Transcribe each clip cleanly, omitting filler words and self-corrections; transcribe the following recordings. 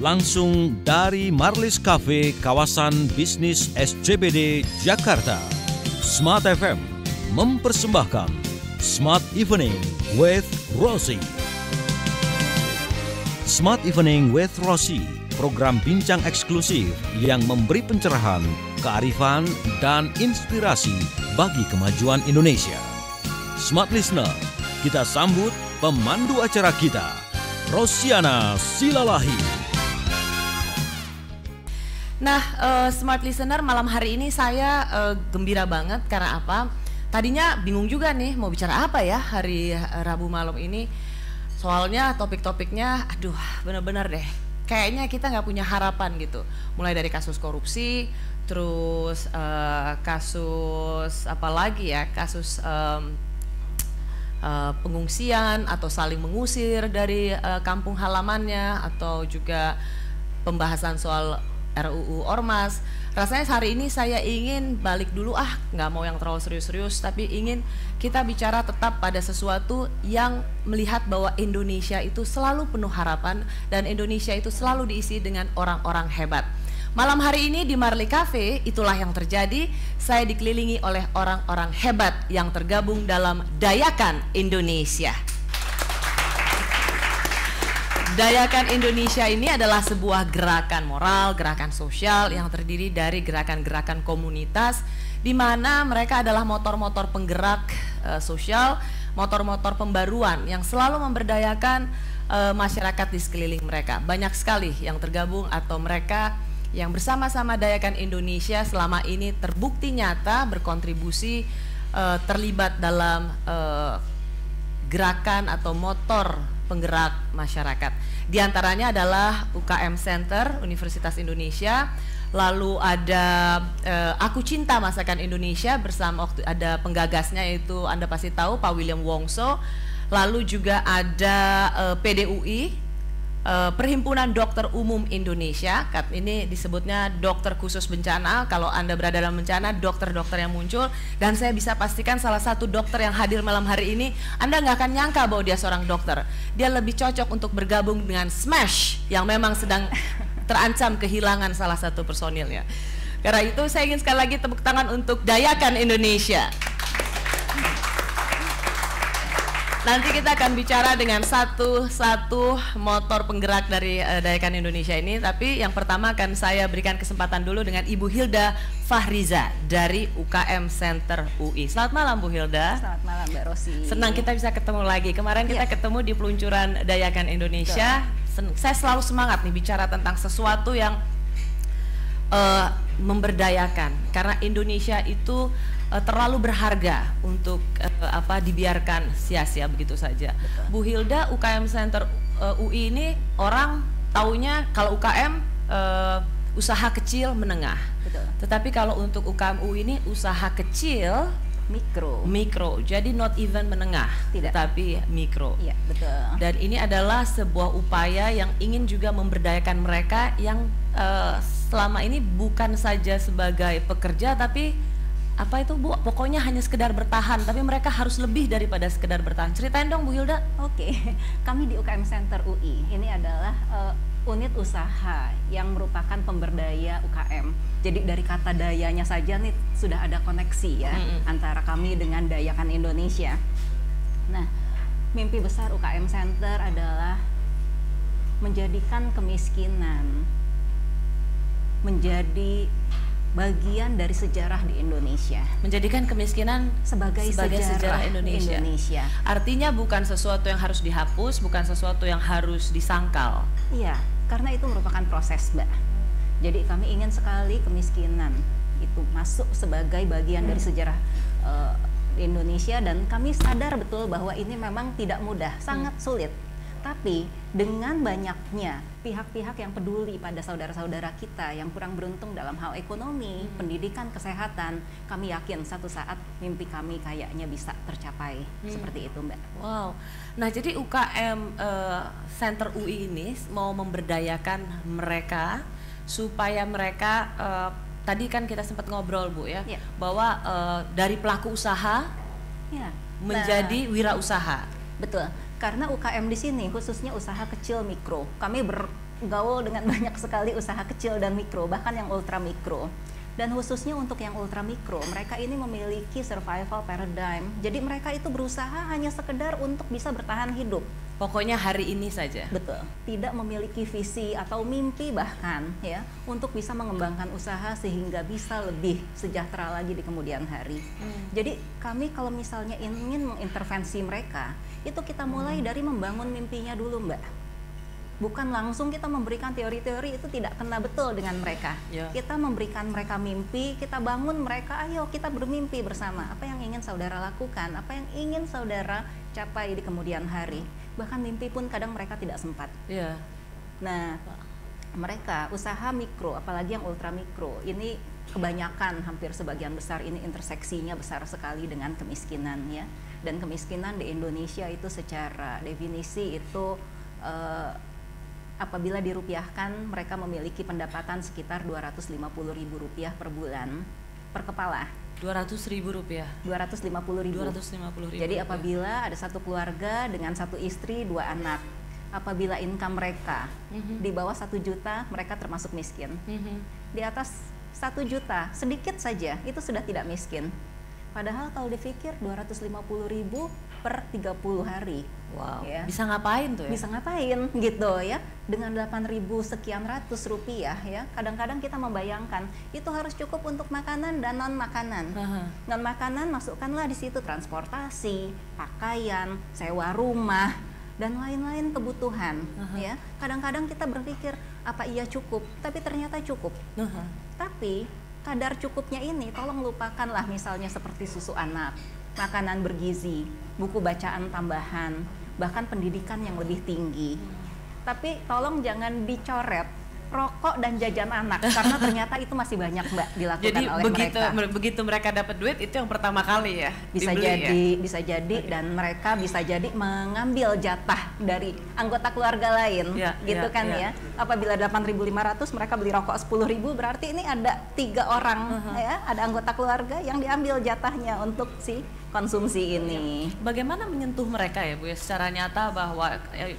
langsung dari Marlis Cafe, kawasan bisnis SCBD, Jakarta. Smart FM mempersembahkan Smart Evening with Rosie. Smart Evening with Rosie, program bincang eksklusif yang memberi pencerahan, kearifan, dan inspirasi bagi kemajuan Indonesia. Smart Listener, kita sambut pemandu acara kita, Rosiana Silalahi. Nah, Smart Listener, malam hari ini saya gembira banget karena apa? Tadinya bingung juga nih mau bicara apa ya hari Rabu malam ini. Soalnya topik-topiknya, aduh bener-bener deh. Kayaknya kita nggak punya harapan gitu. Mulai dari kasus korupsi, terus kasus apa lagi ya? Kasus pengungsian atau saling mengusir dari kampung halamannya, atau juga pembahasan soal RUU Ormas. Rasanya hari ini saya ingin balik dulu, nggak mau yang terlalu serius-serius, tapi ingin kita bicara tetap pada sesuatu yang melihat bahwa Indonesia itu selalu penuh harapan dan Indonesia itu selalu diisi dengan orang-orang hebat. Malam hari ini di Marlis Cafe, itulah yang terjadi. Saya dikelilingi oleh orang-orang hebat yang tergabung dalam Dayakan Indonesia. Dayakan Indonesia ini adalah sebuah gerakan moral, gerakan sosial yang terdiri dari gerakan-gerakan komunitas, di mana mereka adalah motor-motor penggerak sosial, motor-motor pembaruan yang selalu memberdayakan masyarakat di sekeliling mereka. Banyak sekali yang tergabung atau mereka yang bersama-sama Dayakan Indonesia selama ini terbukti nyata berkontribusi terlibat dalam gerakan atau motor penggerak masyarakat. Di antaranya adalah UKM Center Universitas Indonesia, lalu ada Aku Cinta Masakan Indonesia bersama ada penggagasnya, yaitu Anda pasti tahu Pak William Wongso, lalu juga ada PDUI, Perhimpunan Dokter Umum Indonesia. Ini disebutnya dokter khusus bencana. Kalau Anda berada dalam bencana, dokter-dokter yang muncul. Dan saya bisa pastikan salah satu dokter yang hadir malam hari ini, Anda nggak akan nyangka bahwa dia seorang dokter. Dia lebih cocok untuk bergabung dengan Smash yang memang sedang terancam kehilangan salah satu personilnya. Karena itu saya ingin sekali lagi tepuk tangan untuk Dayakan Indonesia. Nanti kita akan bicara dengan satu-satu motor penggerak dari Dayakan Indonesia ini. Tapi yang pertama akan saya berikan kesempatan dulu dengan Ibu Hilda Fahriza dari UKM Center UI. Selamat malam Bu Hilda. Selamat malam Mbak Rosi. Senang kita bisa ketemu lagi. Kemarin kita ketemu di peluncuran Dayakan Indonesia. Saya selalu semangat nih bicara tentang sesuatu yang memberdayakan. Karena Indonesia itu terlalu berharga untuk dibiarkan sia-sia begitu saja. Betul. Bu Hilda, UKM Center UI ini orang taunya kalau UKM usaha kecil menengah. Betul. Tetapi kalau untuk UKM UI ini usaha kecil mikro. Jadi not even menengah, tapi mikro. Iya, betul. Dan ini adalah sebuah upaya yang ingin juga memberdayakan mereka yang selama ini bukan saja sebagai pekerja, tapi Bu, pokoknya hanya sekedar bertahan, tapi mereka harus lebih daripada sekedar bertahan. Ceritain dong Bu Hilda. Oke, kami di UKM Center UI ini adalah unit usaha yang merupakan pemberdaya UKM. Jadi dari kata dayanya saja nih sudah ada koneksi ya antara kami dengan Dayakan Indonesia. Nah, mimpi besar UKM Center adalah menjadikan kemiskinan menjadi bagian dari sejarah di Indonesia. Menjadikan kemiskinan sebagai sejarah Indonesia. Artinya bukan sesuatu yang harus dihapus, bukan sesuatu yang harus disangkal. Iya, karena itu merupakan proses, Mbak. Jadi kami ingin sekali kemiskinan itu masuk sebagai bagian dari sejarah Indonesia, dan kami sadar betul bahwa ini memang tidak mudah, sangat sulit. Tapi dengan banyaknya pihak-pihak yang peduli pada saudara-saudara kita yang kurang beruntung dalam hal ekonomi, pendidikan, kesehatan, kami yakin satu saat mimpi kami kayaknya bisa tercapai. Seperti itu, Mbak. Wow. Nah, jadi UKM Center UI ini mau memberdayakan mereka supaya mereka tadi kan kita sempat ngobrol Bu ya, bahwa dari pelaku usaha menjadi wirausaha. Betul. Karena UKM di sini khususnya usaha kecil mikro, kami gaul dengan banyak sekali usaha kecil dan mikro, bahkan yang ultra mikro. Dan khususnya untuk yang ultra mikro, mereka ini memiliki survival paradigm. Jadi mereka itu berusaha hanya sekedar untuk bisa bertahan hidup. Pokoknya hari ini saja. Betul. Tidak memiliki visi atau mimpi bahkan ya untuk bisa mengembangkan usaha sehingga bisa lebih sejahtera lagi di kemudian hari. Jadi kami kalau misalnya ingin mengintervensi mereka, itu kita mulai dari membangun mimpinya dulu, Mbak. Bukan langsung kita memberikan teori-teori, itu tidak kena betul dengan mereka. Kita memberikan mereka mimpi, kita bangun mereka, ayo kita bermimpi bersama. Apa yang ingin saudara lakukan, apa yang ingin saudara capai di kemudian hari. Bahkan mimpi pun kadang mereka tidak sempat. Nah, mereka usaha mikro, apalagi yang ultra mikro, ini kebanyakan hampir sebagian besar ini interseksinya besar sekali dengan kemiskinan ya. Dan kemiskinan di Indonesia itu secara definisi itu apabila dirupiahkan mereka memiliki pendapatan sekitar Rp250.000 per bulan per kepala. Rp200.000. Rp250.000. Jadi apabila ada satu keluarga dengan satu istri, 2 anak, apabila income mereka di bawah 1 juta, mereka termasuk miskin. Di atas 1 juta, sedikit saja, itu sudah tidak miskin. Padahal kalau dipikir 250.000 per 30 hari. Wow. Ya. Bisa ngapain tuh ya? Bisa ngapain gitu ya. Dengan 8.000 sekian ratus rupiah ya. Kadang-kadang kita membayangkan itu harus cukup untuk makanan dan non makanan. Non makanan masukkanlah di situ transportasi, pakaian, sewa rumah dan lain-lain kebutuhan ya. Kadang-kadang kita berpikir apa iya cukup, tapi ternyata cukup. Tapi kadar cukupnya ini tolong lupakanlah misalnya seperti susu anak, makanan bergizi, buku bacaan tambahan, bahkan pendidikan yang lebih tinggi. Tapi tolong jangan dicoret rokok dan jajan anak karena ternyata itu masih banyak Mbak dilakukan jadi oleh mereka. Begitu mereka dapat duit itu yang pertama kali ya bisa dibeli, jadi ya? Bisa jadi dan mereka bisa jadi mengambil jatah dari anggota keluarga lain gitu kan ya. Apabila 8.500 mereka beli rokok 10.000 berarti ini ada 3 orang ya, ada anggota keluarga yang diambil jatahnya untuk si konsumsi ini. Bagaimana menyentuh mereka ya Bu ya secara nyata bahwa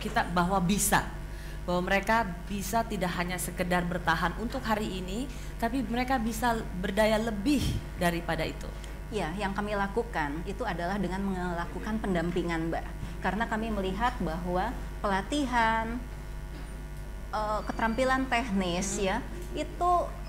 bahwa mereka bisa tidak hanya sekedar bertahan untuk hari ini, tapi mereka bisa berdaya lebih daripada itu. Ya, yang kami lakukan itu adalah dengan melakukan pendampingan, Mbak. Karena kami melihat bahwa pelatihan, keterampilan teknis ya, itu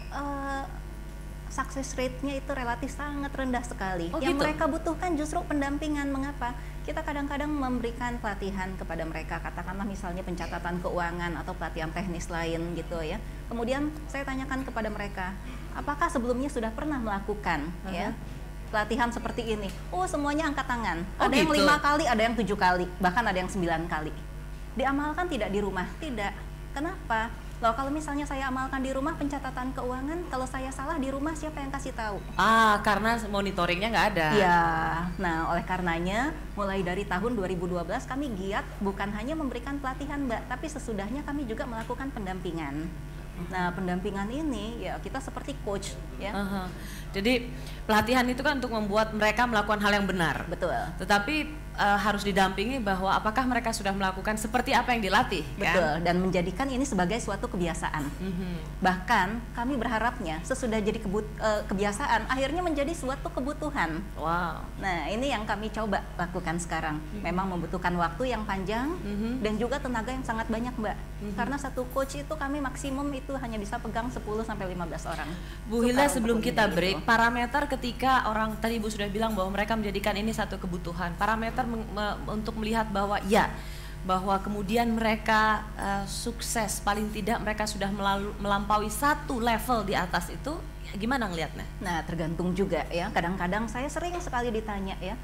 success rate-nya itu relatif sangat rendah sekali. Yang mereka butuhkan justru pendampingan. Mengapa? Kita kadang-kadang memberikan pelatihan kepada mereka, katakanlah misalnya pencatatan keuangan atau pelatihan teknis lain gitu ya. Kemudian saya tanyakan kepada mereka, apakah sebelumnya sudah pernah melakukan ya pelatihan seperti ini? Oh, semuanya angkat tangan. Ada yang 5 kali, ada yang 7 kali, bahkan ada yang 9 kali. Diamalkan tidak di rumah? Tidak. Kenapa? Loh, kalau misalnya saya amalkan di rumah pencatatan keuangan, kalau saya salah di rumah siapa yang kasih tahu? Karena monitoringnya nggak ada. Ya, nah oleh karenanya mulai dari tahun 2012 kami giat bukan hanya memberikan pelatihan Mbak, tapi sesudahnya kami juga melakukan pendampingan. Nah pendampingan ini ya kita seperti coach ya. Jadi pelatihan itu kan untuk membuat mereka melakukan hal yang benar. Betul. Tetapi harus didampingi bahwa apakah mereka sudah melakukan seperti apa yang dilatih. Betul, kan? Dan menjadikan ini sebagai suatu kebiasaan. Bahkan kami berharapnya sesudah jadi kebiasaan akhirnya menjadi suatu kebutuhan. Wow. Nah ini yang kami coba lakukan sekarang. Memang membutuhkan waktu yang panjang dan juga tenaga yang sangat banyak Mbak. Karena satu coach itu kami maksimum itu hanya bisa pegang 10-15 orang. Bu Hilda, sebelum kita break, parameter ketika orang tadi Ibu sudah bilang bahwa mereka menjadikan ini satu kebutuhan. Parameter untuk melihat bahwa bahwa kemudian mereka sukses, paling tidak mereka sudah melampaui satu level di atas itu, gimana ngelihatnya? Nah tergantung juga ya, kadang-kadang saya sering sekali ditanya ya,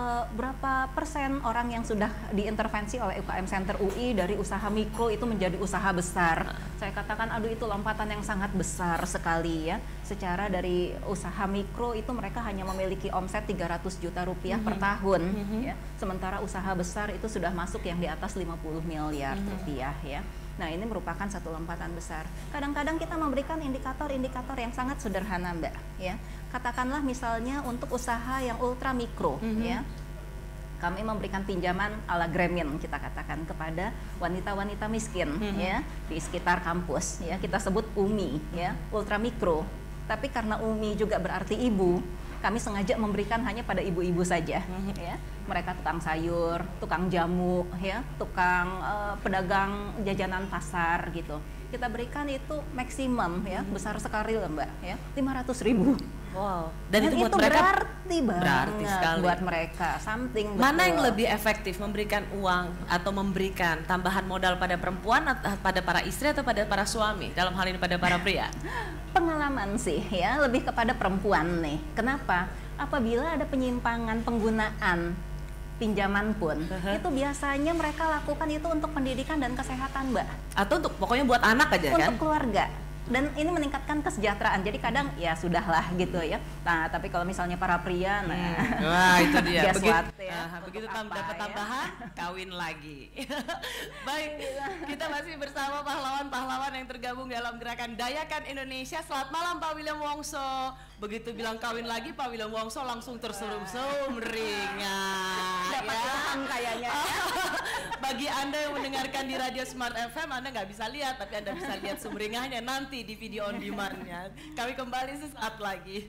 berapa persen orang yang sudah diintervensi oleh UKM Center UI dari usaha mikro itu menjadi usaha besar. Saya katakan aduh itu lompatan yang sangat besar sekali ya. Secara dari usaha mikro itu mereka hanya memiliki omset 300 juta rupiah per tahun ya. Sementara usaha besar itu sudah masuk yang di atas 50 miliar rupiah ya. Nah ini merupakan satu lompatan besar. Kadang-kadang kita memberikan indikator-indikator yang sangat sederhana Mbak ya. Katakanlah misalnya untuk usaha yang ultra mikro ya. kami memberikan pinjaman ala Gramin kita katakan kepada wanita-wanita miskin ya di sekitar kampus ya, kita sebut UMI ya, ultra mikro. Tapi karena UMI juga berarti ibu, kami sengaja memberikan hanya pada ibu-ibu saja ya. Mereka tukang sayur, tukang jamu ya, tukang pedagang jajanan pasar gitu. Kita berikan itu maksimum ya, besar sekali loh Mbak ya, 500.000. Wow. Dan itu buat mereka berarti banget sekali buat mereka, something betul. Mana yang lebih efektif, memberikan uang atau memberikan tambahan modal pada perempuan atau pada para istri atau pada para suami, dalam hal ini pada para pria? Pengalaman sih ya, lebih kepada perempuan nih. Kenapa? Apabila ada penyimpangan penggunaan pinjaman pun, itu biasanya mereka lakukan itu untuk pendidikan dan kesehatan Mbak. Atau untuk pokoknya buat anak aja kan? Untuk keluarga. Dan ini meningkatkan kesejahteraan. Jadi kadang ya sudahlah gitu ya. Nah, tapi kalau misalnya para pria, wah itu dia. Begitu dapat tambahan, kawin lagi. Baik, kita masih bersama pahlawan-pahlawan yang tergabung dalam gerakan Dayakan Indonesia. Selamat malam Pak William Wongso. Begitu bilang kawin lagi, Pak William Wongso langsung terserum-serum ringan. Dapat paham kayaknya. Bagi Anda yang mendengarkan di Radio Smart FM, Anda nggak bisa lihat, tapi Anda bisa lihat sumringahnya nanti di video on demand-nya. Kami kembali sesaat lagi.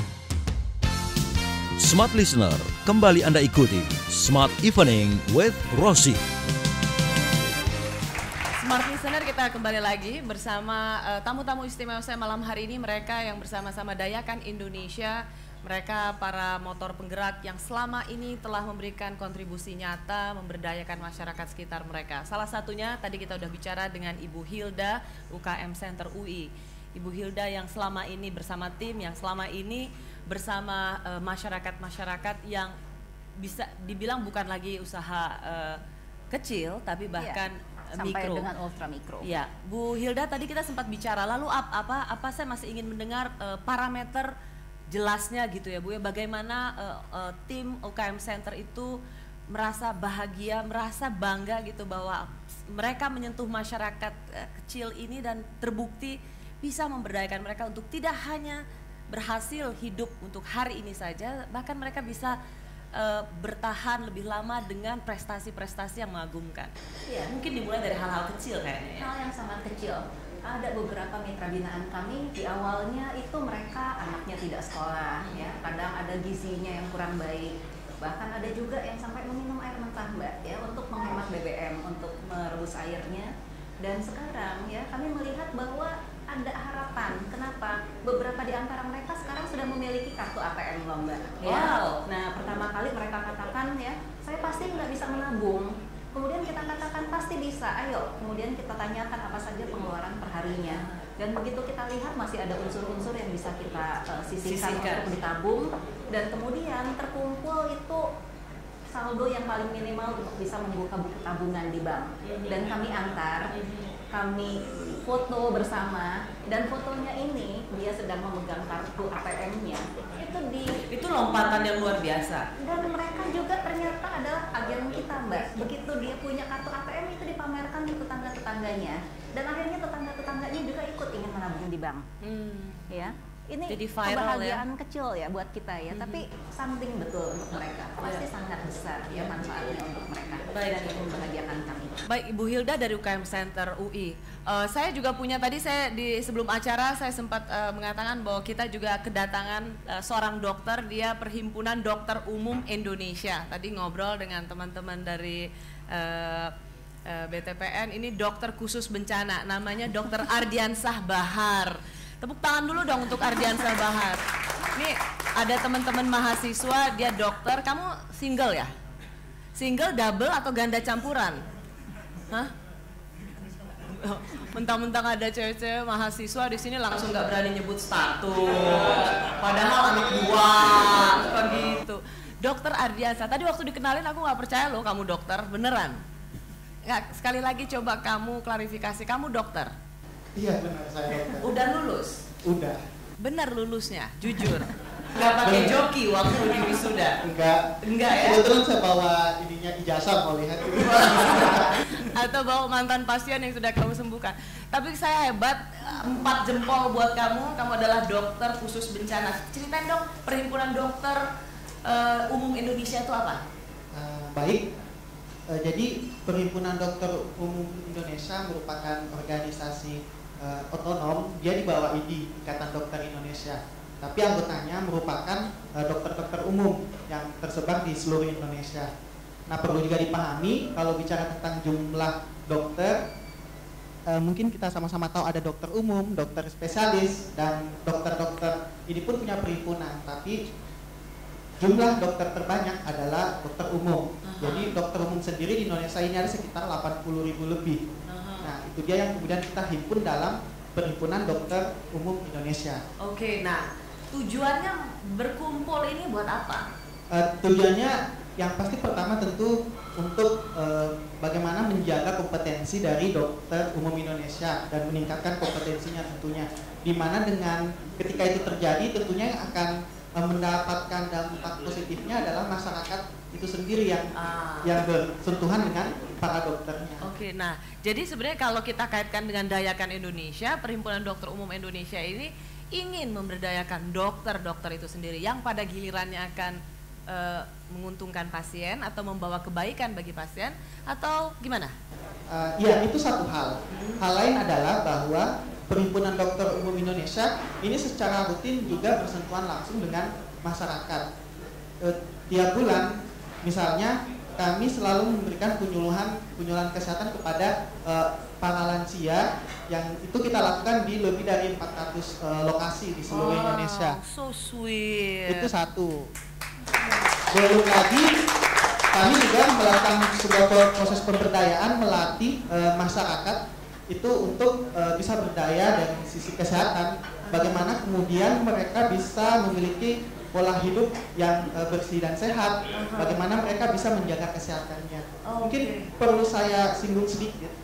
Smart Listener, kembali Anda ikuti Smart Evening with Rosie. Smart Listener, kita kembali lagi bersama tamu-tamu istimewa saya malam hari ini. Mereka yang bersama-sama Dayakan Indonesia. Mereka para motor penggerak yang selama ini telah memberikan kontribusi nyata memberdayakan masyarakat sekitar mereka. Salah satunya tadi kita udah bicara dengan Ibu Hilda, UKM Center UI. Ibu Hilda yang selama ini bersama tim, yang selama ini bersama masyarakat-masyarakat yang bisa dibilang bukan lagi usaha kecil, tapi bahkan sampai mikro. Dengan ultra mikro. Ya, Bu Hilda tadi kita sempat bicara. Lalu apa saya masih ingin mendengar parameter jelasnya gitu ya Bu ya, bagaimana tim UKM Center itu merasa bahagia, merasa bangga gitu bahwa mereka menyentuh masyarakat kecil ini dan terbukti bisa memberdayakan mereka untuk tidak hanya berhasil hidup untuk hari ini saja, bahkan mereka bisa bertahan lebih lama dengan prestasi-prestasi yang mengagumkan. Ya. Mungkin dimulai dari hal-hal kecil kayaknya ya. Hal yang sangat kecil. Ada beberapa mitra binaan kami di awalnya itu mereka anaknya tidak sekolah ya, kadang ada gizinya yang kurang baik, bahkan ada juga yang sampai meminum air mentah Mbak ya, untuk menghemat BBM, untuk merebus airnya. Dan sekarang ya kami melihat bahwa ada harapan. Kenapa? Beberapa di antara mereka sekarang sudah memiliki kartu ATM loh Mbak ya. Wow. Nah pertama kali mereka katakan ya, saya pasti nggak bisa menabung. Kemudian kita katakan pasti bisa, ayo. Kemudian kita tanyakan apa saja pengeluaran perharinya. Dan begitu kita lihat masih ada unsur-unsur yang bisa kita sisihkan untuk ditabung. Dan kemudian terkumpul itu saldo yang paling minimal untuk bisa membuka buku tabungan di bank. Dan kami antar, kami foto bersama, dan fotonya ini dia sedang memegang kartu ATM-nya. Itu lompatan yang luar biasa. Dan mereka juga ternyata adalah agen kita Mbak. Begitu dia punya kartu ATM itu dipamerkan ke tetangga-tetangganya. Dan akhirnya tetangga-tetangganya juga ikut ingin menabung di bank. Ya. Ini jadi viral, kebahagiaan kecil ya buat kita ya, tapi something betul untuk mereka. Pasti sangat besar ya manfaatnya untuk mereka. Dan yang membahagiakan kami. Baik, Ibu Hilda dari UKM Center UI. Saya juga punya, tadi saya di sebelum acara saya sempat mengatakan bahwa kita juga kedatangan seorang dokter, dia Perhimpunan Dokter Umum Indonesia. Tadi ngobrol dengan teman-teman dari BTPN, ini dokter khusus bencana, namanya Dr. Ardiansah Bahar. Tepuk tangan dulu dong untuk Ardiansah Bahar. Ini ada teman-teman mahasiswa, dia dokter. Kamu single ya? Single, double, atau ganda campuran? Hah? Mentang-mentang ada cewek-cewek mahasiswa di sini langsung nggak berani nyebut status. Padahal anak dua, begitu. Dokter Ardiansah. Tadi waktu dikenalin aku nggak percaya loh kamu dokter, beneran? Nggak, sekali lagi coba kamu klarifikasi, kamu dokter? Iya benar, saya dokter. Udah lulus? Udah. Benar lulusnya, jujur. Nggak pakai joki waktu di wisuda? Enggak ya? Kebetulan saya bawa ininya ijazah, mau lihat itu. Atau bawa mantan pasien yang sudah kamu sembuhkan. Tapi saya hebat, 4 jempol buat kamu adalah dokter khusus bencana. Ceritain dong, Perhimpunan Dokter Umum Indonesia itu apa? baik. Jadi Perhimpunan Dokter Umum Indonesia merupakan organisasi otonom, dia di bawah IDI, Ikatan Dokter Indonesia. Tapi anggotanya merupakan dokter-dokter umum yang tersebar di seluruh Indonesia. Nah, perlu juga dipahami kalau bicara tentang jumlah dokter, mungkin kita sama-sama tahu ada dokter umum, dokter spesialis, dan dokter-dokter ini pun punya perhimpunan. Tapi jumlah dokter terbanyak adalah dokter umum. Jadi dokter umum sendiri di Indonesia ini ada sekitar 80.000 lebih. Nah, itu dia yang kemudian kita himpun dalam Perhimpunan Dokter Umum Indonesia. Oke, nah tujuannya berkumpul ini buat apa? Tujuannya yang pasti pertama tentu untuk bagaimana menjaga kompetensi dari dokter umum Indonesia dan meningkatkan kompetensinya tentunya. Dimana dengan ketika itu terjadi tentunya yang akan mendapatkan dampak positifnya adalah masyarakat itu sendiri yang bersentuhan dengan para dokternya. Oke, nah jadi sebenarnya kalau kita kaitkan dengan Dayakan Indonesia, Perhimpunan Dokter Umum Indonesia ini ingin memberdayakan dokter-dokter itu sendiri yang pada gilirannya akan menguntungkan pasien atau membawa kebaikan bagi pasien, atau gimana? Ya, itu satu hal. Hal lain adalah bahwa Perhimpunan Dokter Umum Indonesia ini secara rutin juga bersentuhan langsung dengan masyarakat. Tiap bulan misalnya kami selalu memberikan penyuluhan kesehatan kepada para lansia yang itu kita lakukan di lebih dari 400 lokasi di seluruh Indonesia. So sweet. Itu satu. Belum lagi kami juga melakukan sebuah proses pemberdayaan, melatih masyarakat itu untuk bisa berdaya dari sisi kesehatan. Bagaimana kemudian mereka bisa memiliki pola hidup yang bersih dan sehat, bagaimana mereka bisa menjaga kesehatannya. Mungkin perlu saya singgung sedikit.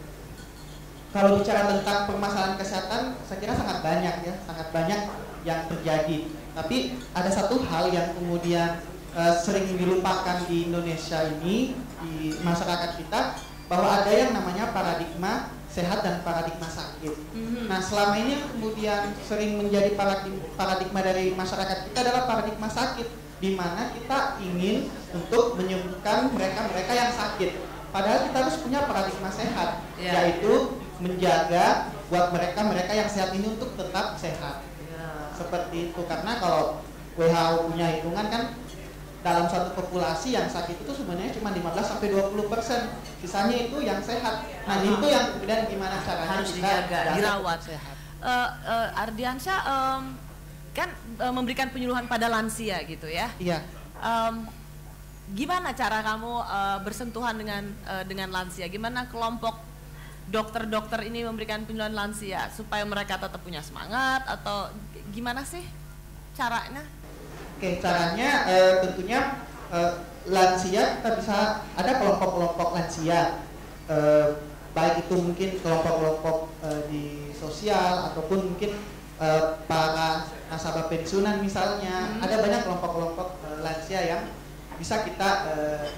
Kalau bicara tentang permasalahan kesehatan, saya kira sangat banyak yang terjadi. Tapi ada satu hal yang kemudian sering dilupakan di Indonesia ini, di masyarakat kita, bahwa ada yang namanya paradigma sehat dan paradigma sakit. Nah, selama ini yang kemudian sering menjadi paradigma dari masyarakat kita adalah paradigma sakit, di mana kita ingin untuk menyembuhkan mereka yang sakit. Padahal kita harus punya paradigma sehat, yaitu menjaga buat mereka yang sehat ini untuk tetap sehat. Seperti itu, karena kalau WHO punya hitungan kan, dalam satu populasi yang sakit itu sebenarnya cuma 15-20%, sisanya itu yang sehat. Nah, itu yang kemudian gimana caranya harus kita dijaga, dirawat. Sehat. Ardiansyah kan memberikan penyuluhan pada lansia gitu ya. Iya. Gimana cara kamu bersentuhan dengan lansia? Gimana kelompok dokter-dokter ini memberikan penyuluhan lansia supaya mereka tetap punya semangat, atau gimana sih caranya? Oke, caranya tentunya lansia kita bisa ada kelompok-kelompok lansia, baik itu mungkin kelompok-kelompok di sosial ataupun mungkin para nasabah pensiunan misalnya. Ada banyak kelompok-kelompok lansia yang bisa kita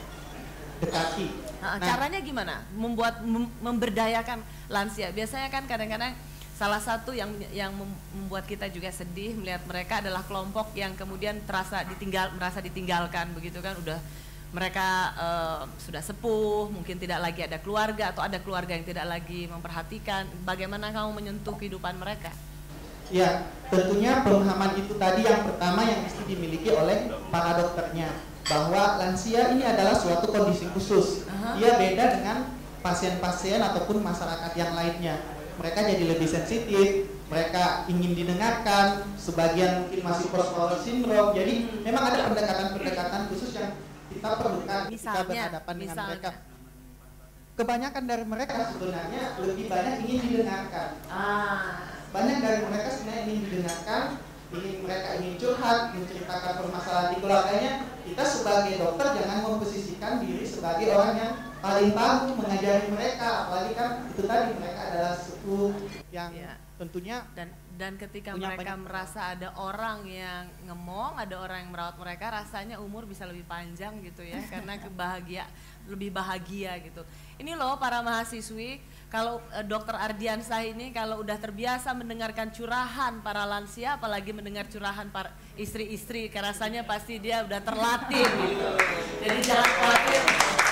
dekati. Nah, caranya gimana? Memberdayakan lansia. Biasanya kan kadang-kadang salah satu yang membuat kita juga sedih melihat mereka adalah kelompok yang kemudian merasa ditinggalkan begitu kan, udah mereka sudah sepuh, mungkin tidak lagi ada keluarga atau ada keluarga yang tidak lagi memperhatikan. Bagaimana kamu menyentuh kehidupan mereka? Ya, tentunya pemahaman itu tadi yang pertama yang mesti dimiliki oleh para dokternya, bahwa lansia ini adalah suatu kondisi khusus. Dia beda dengan pasien-pasien ataupun masyarakat yang lainnya. Mereka jadi lebih sensitif, mereka ingin didengarkan, sebagian mungkin masih post-power syndrome. Jadi memang ada pendekatan-pendekatan khusus yang kita perlukan ketika berhadapan dengan mereka. Kebanyakan dari mereka sebenarnya lebih banyak ingin didengarkan. Banyak dari mereka sebenarnya ingin didengarkan, mereka ingin curhat, menceritakan permasalahan di keluarganya. Kita sebagai dokter jangan memposisikan diri sebagai orang yang paling tahu, mengajari mereka, apalagi kan itu tadi mereka adalah sepuh yang tentunya dan ketika mereka merasa ada orang yang ngemong, ada orang yang merawat mereka, rasanya umur bisa lebih panjang gitu ya, karena lebih bahagia gitu. Ini loh para mahasiswi, kalau Dr. Ardiansyah ini kalau udah terbiasa mendengarkan curahan para lansia, apalagi mendengar curahan para istri-istri, rasanya pasti dia udah terlatih gitu. Jadi jangan khawatir.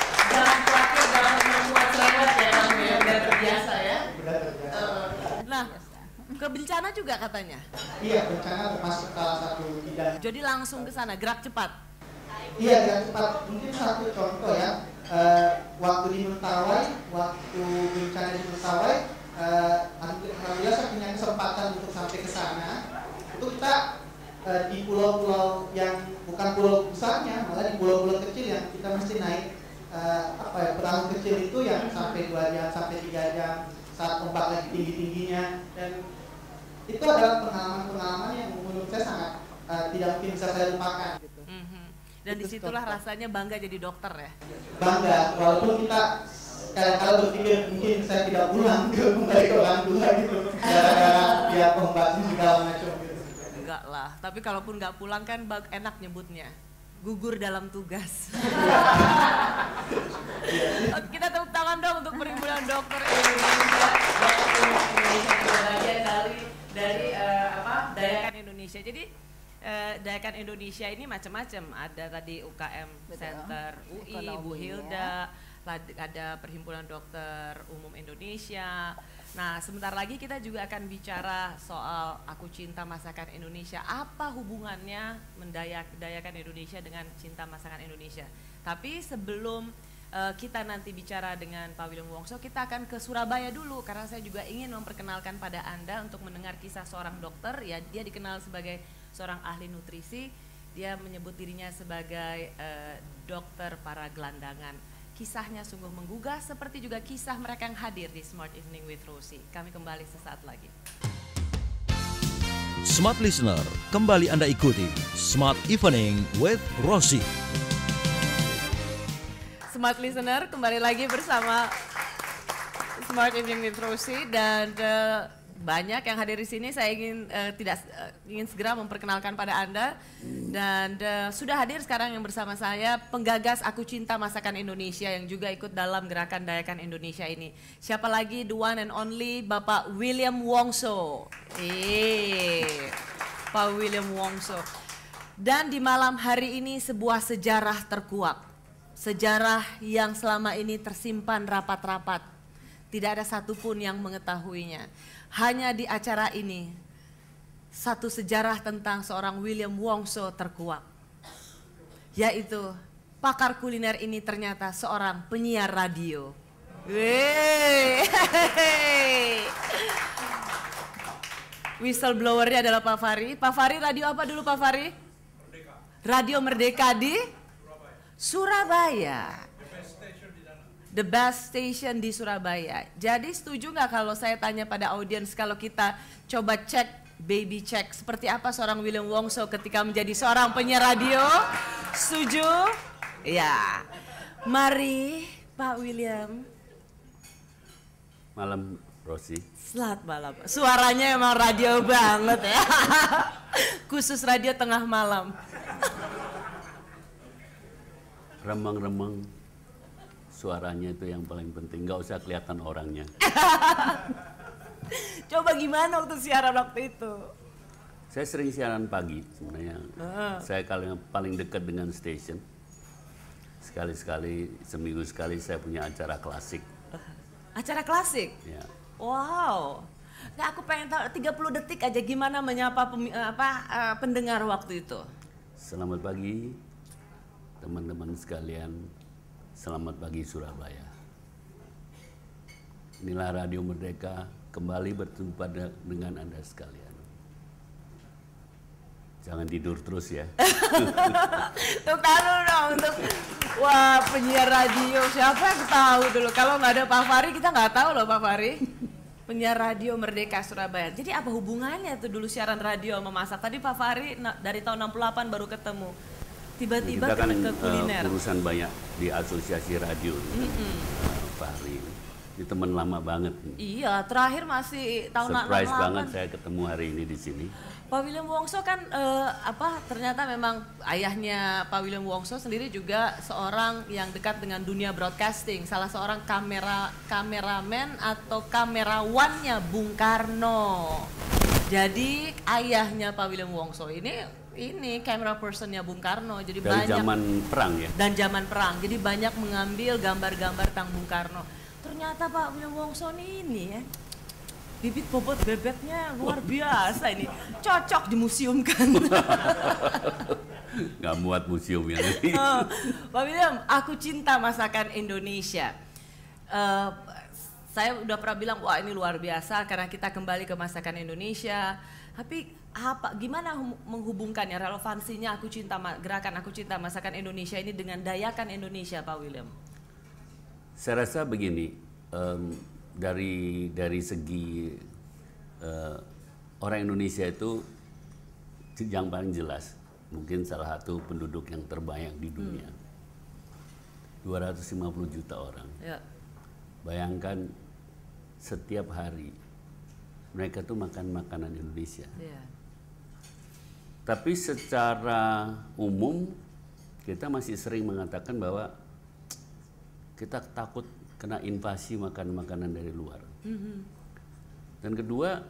Kalau bencana juga katanya? Iya, bencana termasuk salah satu bidang. Jadi langsung ke sana, gerak cepat? Iya, gerak cepat. Mungkin satu contoh ya, waktu di Mentawai, waktu bencana di Mentawai, alhamdulillah saya punya kesempatan untuk sampai ke sana. Itu kita di pulau-pulau yang bukan pulau besarnya, malah di pulau-pulau kecil yang kita mesti naik perahu kecil itu yang sampai 2 jam sampai 3 jam saat ombak lagi tinggi-tingginya, dan itu adalah pengalaman-pengalaman yang menurut saya sangat tidak mungkin bisa saya lupakan gitu. Dan disitulah rasanya bangga jadi dokter ya? Bangga, walaupun kita kadang-kadang berpikir mungkin saya tidak pulang kembali ke orang tua gitu gara-gara dia ombak segala macam gitu. Enggak lah, tapi kalaupun nggak pulang kan enak nyebutnya gugur dalam tugas. Kita tepuk tangan dong untuk Perhimpunan Dokter Indonesia. Bagian dari Dayakan Indonesia. Jadi Dayakan Indonesia ini macam-macam. Ada tadi UKM Center UI, Bu Hilda, ada Perhimpunan Dokter Umum Indonesia. Nah, sebentar lagi kita juga akan bicara soal Aku Cinta Masakan Indonesia. Apa hubungannya mendayakan Indonesia dengan cinta masakan Indonesia? Tapi sebelum kita nanti bicara dengan Pak William Wongso, kita akan ke Surabaya dulu karena saya juga ingin memperkenalkan pada Anda untuk mendengar kisah seorang dokter. Ya, dia dikenal sebagai seorang ahli nutrisi. Dia menyebut dirinya sebagai dokter para gelandangan. Kisahnya sungguh menggugah, seperti juga kisah mereka yang hadir di Smart Evening with Rosie. Kami kembali sesaat lagi. Smart Listener, kembali Anda ikuti Smart Evening with Rosie. Smart Listener, kembali lagi bersama Smart Evening with Rosie, dan banyak yang hadir di sini. Saya ingin segera memperkenalkan pada Anda, dan sudah hadir sekarang yang bersama saya penggagas Aku Cinta Masakan Indonesia yang juga ikut dalam gerakan Dayakan Indonesia ini. Siapa lagi? The one and only Bapak William Wongso. Pak William Wongso. Dan di malam hari ini sebuah sejarah terkuak. Sejarah yang selama ini tersimpan rapat-rapat. Tidak ada satupun yang mengetahuinya. Hanya di acara ini, satu sejarah tentang seorang William Wongso terkuak. Yaitu, pakar kuliner ini ternyata seorang penyiar radio. Whistleblowernya adalah Pak Fahri. Pak Fahri, radio apa dulu Pak Fahri? Merdeka. Radio Merdeka di Surabaya. The best station di Surabaya. Jadi setuju nggak kalau saya tanya pada audiens, kalau kita coba cek, baby check, seperti apa seorang William Wongso ketika menjadi seorang penyiar radio? Setuju? Ya. Mari Pak William. Malam Rosie. Selamat malam. Suaranya emang radio banget ya. Khusus radio tengah malam. Remeng-remeng. Suaranya itu yang paling penting, nggak usah kelihatan orangnya. Coba gimana waktu siaran waktu itu? Saya sering siaran pagi sebenarnya. Saya paling dekat dengan station. Sekali-sekali, seminggu sekali saya punya acara klasik. Acara klasik? Ya. Wow. Nah, aku pengen tahu 30 detik aja gimana menyapa pendengar waktu itu. Selamat pagi teman-teman sekalian. Selamat pagi Surabaya. Inilah Radio Merdeka kembali bertemu dengan Anda sekalian. Jangan tidur terus ya. Tuh tahu dong untuk wah penyiar radio siapa yang tahu dulu. Kalau nggak ada Pak Fahri kita nggak tahu loh Pak Fahri. Penyiar Radio Merdeka Surabaya. Jadi apa hubungannya tuh dulu siaran radio sama masak? Tadi Pak Fahri dari tahun 68 baru ketemu. Tiba-tiba kita kan ke kuliner. Urusan banyak di asosiasi radio. Fahri, ini teman lama banget. Iya, terakhir masih tahun 68. Surprise banget saya ketemu hari ini di sini. Pak William Wongso kan ternyata memang ayahnya Pak William Wongso sendiri juga seorang yang dekat dengan dunia broadcasting, salah seorang kameramen atau kamerawannya Bung Karno. Jadi ayahnya Pak William Wongso ini camera personnya Bung Karno, jadi dari banyak zaman perang ya. Dan zaman perang, jadi banyak mengambil gambar-gambar tentang Bung Karno. Ternyata Pak William Wongso ini ya bibit bobot bebeknya luar biasa ini, cocok dimuseumkan. Nggak muat museumnya. Pak William, aku cinta masakan Indonesia. Saya udah pernah bilang, wah ini luar biasa karena kita kembali ke masakan Indonesia. Tapi gimana menghubungkannya, relevansinya gerakan Aku Cinta Masakan Indonesia ini dengan Dayakan Indonesia, Pak William? Saya rasa begini, dari segi orang Indonesia itu yang paling jelas, mungkin salah satu penduduk yang terbanyak di dunia, 250 juta orang. Ya. Bayangkan setiap hari mereka tuh makan makanan Indonesia. Ya. Tapi secara umum kita masih sering mengatakan bahwa kita takut kena invasi makanan dari luar. Dan kedua,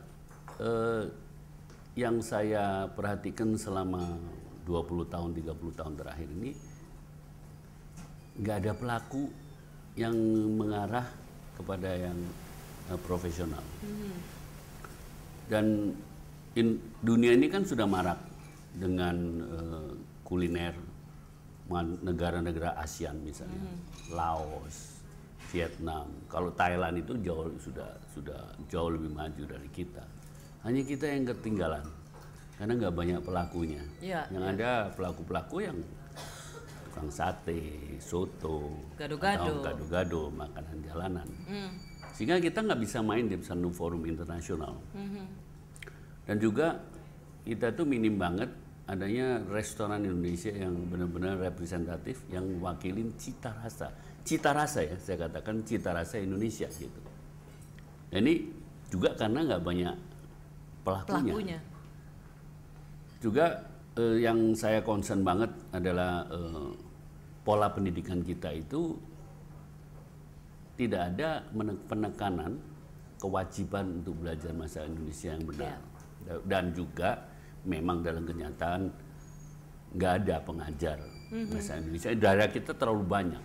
yang saya perhatikan selama 20 tahun, 30 tahun terakhir ini, nggak ada pelaku yang mengarah kepada yang profesional. Dan dunia ini kan sudah marak dengan kuliner negara-negara ASEAN misalnya, Laos, Vietnam. Kalau Thailand itu sudah jauh lebih maju dari kita. Hanya kita yang ketinggalan karena nggak banyak pelakunya. Yang ada pelaku-pelaku yang tukang sate, soto, gado-gado, makanan jalanan. Sehingga kita nggak bisa main di satu forum internasional. Dan juga kita tuh minim banget adanya restoran Indonesia yang benar-benar representatif, yang wakilin cita rasa ya, saya katakan cita rasa Indonesia gitu. Dan ini juga karena nggak banyak pelakunya. Juga yang saya concern banget adalah pola pendidikan kita itu tidak ada penekanan kewajiban untuk belajar masakan Indonesia yang benar. Dan juga memang dalam kenyataan nggak ada pengajar masakan Indonesia. Daerah kita terlalu banyak.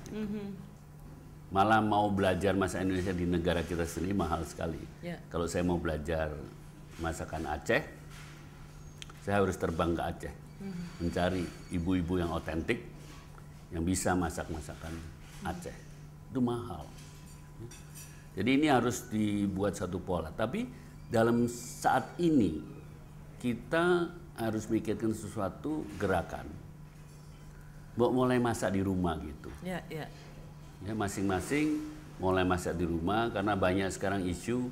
Malah mau belajar masakan Indonesia di negara kita sendiri mahal sekali. Kalau saya mau belajar masakan Aceh, saya harus terbang ke Aceh, mencari ibu-ibu yang otentik, yang bisa masak masakan Aceh. Itu mahal. Jadi ini harus dibuat satu pola. Tapi dalam saat ini kita harus mikirkan sesuatu gerakan, mulai masak di rumah gitu. Ya, masing-masing mulai masak di rumah karena banyak sekarang isu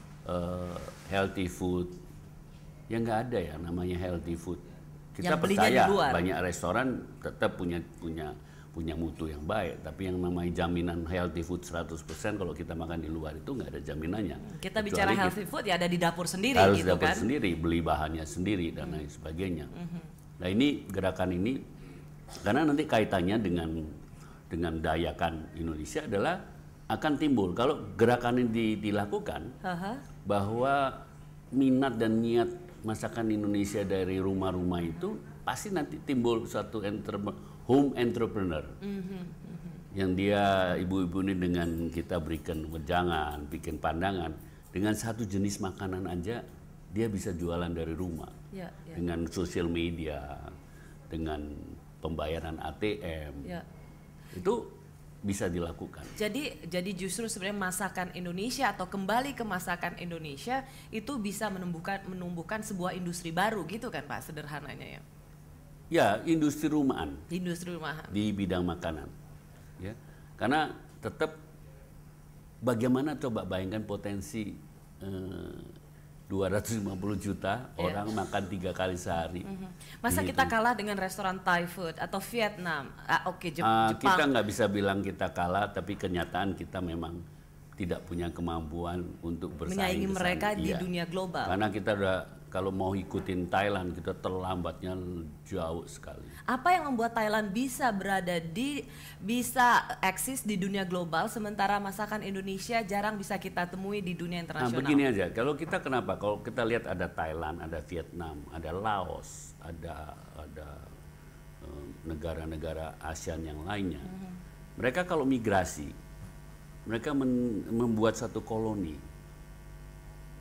healthy food. Yang nggak ada ya namanya healthy food. Kita yang percaya banyak restoran tetap punya mutu yang baik, tapi yang namanya jaminan healthy food 100% kalau kita makan di luar itu nggak ada jaminannya. Kita bicara healthy food ya ada di dapur sendiri harus gitu dapur kan. Sendiri, beli bahannya sendiri dan lain sebagainya. Nah ini gerakan ini karena nanti kaitannya dengan Dayakan Indonesia adalah akan timbul kalau gerakan ini dilakukan bahwa minat dan niat masakan Indonesia dari rumah-rumah itu pasti nanti timbul suatu home entrepreneur yang dia ibu-ibu ini dengan kita berikan wejangan, bikin pandangan dengan satu jenis makanan aja dia bisa jualan dari rumah dengan sosial media, dengan pembayaran ATM itu bisa dilakukan. Jadi justru sebenarnya masakan Indonesia atau kembali ke masakan Indonesia itu bisa menumbuhkan sebuah industri baru gitu kan Pak sederhananya ya. Ya, industri rumahan. Industri rumahan. Di bidang makanan. Ya. Karena tetap bagaimana coba bayangkan potensi 250 juta orang makan 3 kali sehari. Masa kita kalah dengan restoran Thai food atau Vietnam? Jepang. Kita nggak bisa bilang kita kalah, tapi kenyataan kita memang tidak punya kemampuan untuk bersaing menyaingi mereka di dunia global. Karena kita udah kalau mau ikutin Thailand kita terlambatnya jauh sekali. Apa yang membuat Thailand bisa eksis di dunia global sementara masakan Indonesia jarang bisa kita temui di dunia internasional? Nah, begini aja. Kalau kita kenapa? Kalau kita lihat ada Thailand, ada Vietnam, ada Laos, ada negara-negara ASEAN yang lainnya. Mereka kalau migrasi, mereka membuat satu koloni.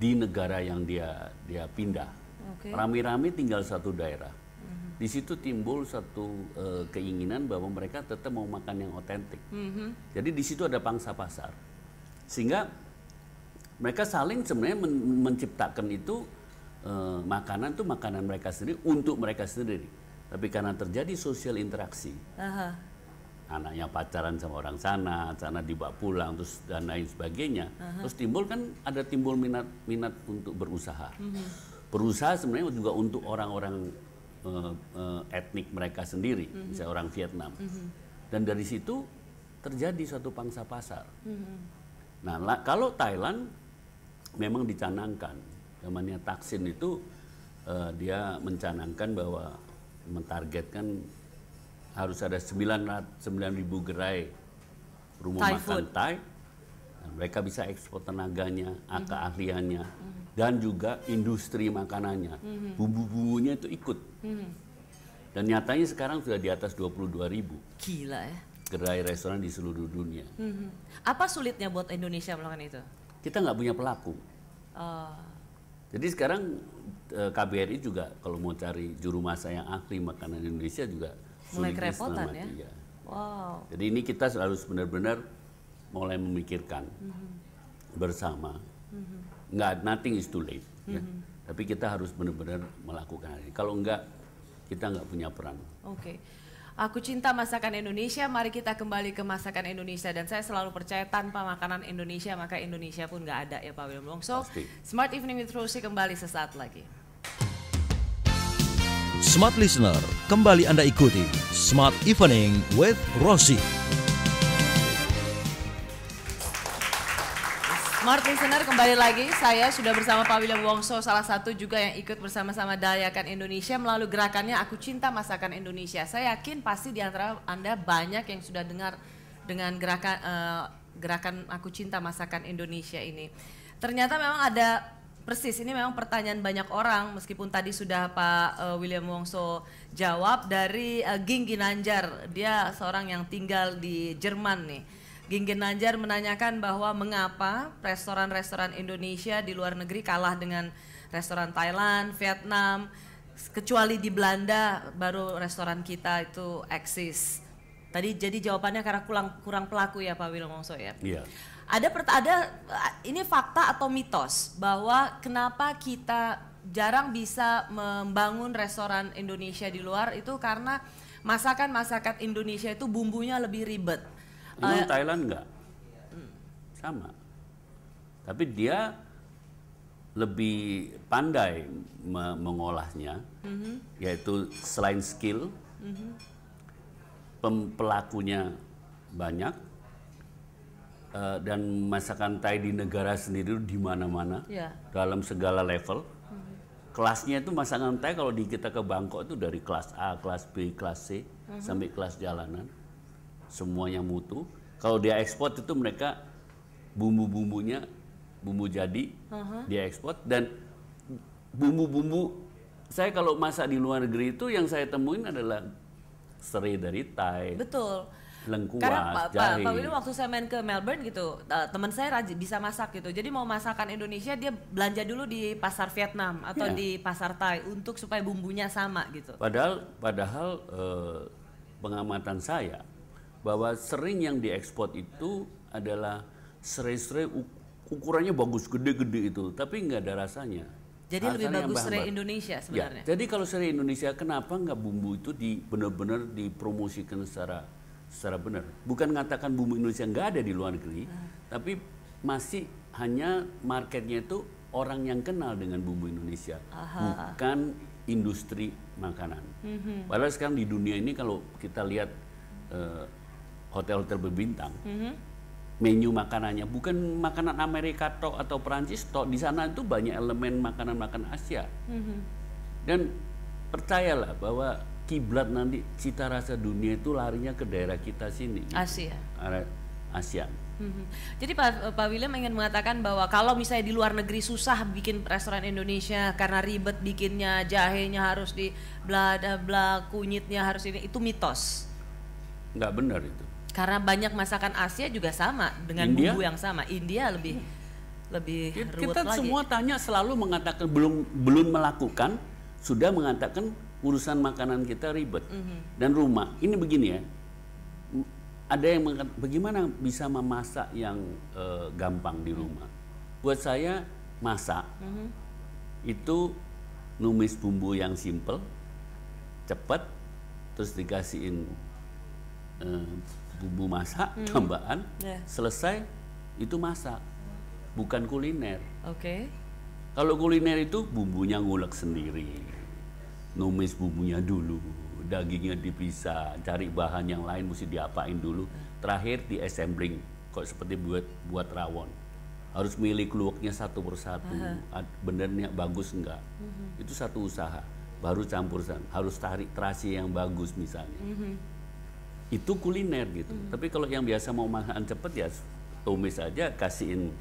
di negara yang dia pindah. Rame-rame tinggal satu daerah. Di situ timbul satu keinginan bahwa mereka tetap mau makan yang otentik. Jadi di situ ada pangsa pasar. Sehingga mereka saling sebenarnya menciptakan itu makanan tuh makanan mereka sendiri untuk mereka sendiri. Tapi karena terjadi sosial interaksi. Anaknya pacaran sama orang sana dibawa pulang, terus dan lain sebagainya. Terus timbul minat untuk berusaha. Berusaha sebenarnya juga untuk orang-orang etnik mereka sendiri, misalnya orang Vietnam. Dan dari situ terjadi suatu pangsa pasar. Nah, kalau Thailand memang dicanangkan, namanya Thaksin itu dia mencanangkan bahwa mentargetkan harus ada 9.000 gerai rumah makan Thai. Dan mereka bisa ekspor tenaganya, keahliannya, dan juga industri makanannya. Bumbu-bumbunya itu ikut. Dan nyatanya sekarang sudah di atas 22.000. Gila ya. Gerai restoran di seluruh dunia. Apa sulitnya buat Indonesia melakukan itu? Kita nggak punya pelaku. Jadi sekarang KBRI juga kalau mau cari juru masak yang ahli makanan Indonesia juga mulai kerepotan ya? Wow. Jadi ini kita harus benar-benar mulai memikirkan bersama. Nothing is too late. Ya. Tapi kita harus benar-benar melakukan ini. Kalau enggak, kita nggak punya peran. Oke. Aku cinta masakan Indonesia, mari kita kembali ke masakan Indonesia. Dan saya selalu percaya tanpa makanan Indonesia, maka Indonesia pun nggak ada ya Pak William Wongso. Smart Evening with Rosie kembali sesaat lagi. Smart Listener, kembali Anda ikuti Smart Evening with Rosie. Smart Listener kembali lagi, saya sudah bersama Pak William Wongso, salah satu juga yang ikut bersama-sama Dayakan Indonesia melalui gerakannya Aku Cinta Masakan Indonesia. Saya yakin pasti di antara Anda banyak yang sudah dengar dengan gerakan Aku Cinta Masakan Indonesia ini. Ternyata memang ada persis, ini memang pertanyaan banyak orang, meskipun tadi sudah Pak William Wongso jawab dari Ging Ginanjar, dia seorang yang tinggal di Jerman nih. Ging Ginanjar menanyakan bahwa mengapa restoran-restoran Indonesia di luar negeri kalah dengan restoran Thailand, Vietnam, kecuali di Belanda baru restoran kita itu eksis. Tadi jadi jawabannya karena kurang pelaku ya Pak William Wongso ya. Iya. Ada ini fakta atau mitos bahwa kenapa kita jarang bisa membangun restoran Indonesia di luar itu karena masakan Indonesia itu bumbunya lebih ribet. Memang Thailand enggak? Sama. Tapi dia lebih pandai mengolahnya, yaitu selain skill, pelakunya banyak, dan masakan Thai di negara sendiri di mana-mana, dalam segala level. Kelasnya itu masakan Thai kalau kita ke Bangkok itu dari kelas A, kelas B, kelas C, sampai kelas jalanan. Semuanya mutu. Kalau dia ekspor itu mereka bumbu-bumbunya bumbu jadi dia ekspor, dan bumbu-bumbu saya kalau masak di luar negeri itu yang saya temuin adalah serai dari Thai. Betul. Lengkuas, karena jahe. Pak William waktu saya main ke Melbourne gitu, teman saya bisa masak gitu. Jadi mau masakan Indonesia dia belanja dulu di pasar Vietnam atau di pasar Thai untuk supaya bumbunya sama gitu. Padahal pengamatan saya bahwa sering yang diekspor itu adalah serai-serai ukurannya bagus gede-gede itu, tapi nggak ada rasanya. Jadi lebih bagus serai Indonesia sebenarnya. Ya, jadi kalau serai Indonesia kenapa nggak bumbu itu benar-benar dipromosikan secara benar? Bukan mengatakan bumbu Indonesia nggak ada di luar negeri, tapi masih hanya marketnya itu orang yang kenal dengan bumbu Indonesia, bukan industri makanan. Padahal sekarang di dunia ini kalau kita lihat hotel-hotel berbintang, menu makanannya bukan makanan Amerika atau Perancis di sana itu banyak elemen makanan-makanan Asia. Dan percayalah bahwa kiblat nanti cita rasa dunia itu larinya ke daerah kita sini. Asia. ASEAN. Jadi Pak William ingin mengatakan bahwa kalau misalnya di luar negeri susah bikin restoran Indonesia karena ribet bikinnya, jahenya harus di bla kunyitnya harus itu mitos. Nggak benar itu. Karena banyak masakan Asia juga sama dengan India? bumbu yang sama. India lebih ruwet Kita lagi. semua tanya selalu mengatakan belum melakukan, sudah mengatakan urusan makanan kita ribet. Dan rumah, ini begini ya, ada yang mengatakan bagaimana bisa memasak yang gampang di rumah. Buat saya masak itu numis bumbu yang simple, cepat, terus dikasihin bumbu masak tambahan, selesai itu masak, bukan kuliner. Oke. Kalau kuliner itu bumbunya ngulek sendiri, numis bumbunya dulu, dagingnya dipisah, cari bahan yang lain mesti diapain dulu, terakhir di assembling, kok seperti buat rawon. Harus milih keluaknya satu persatu, benernya bagus enggak, itu satu usaha. Baru campur harus tarik terasi yang bagus misalnya. Itu kuliner gitu. Tapi kalau yang biasa mau makan cepet ya tumis aja, kasihin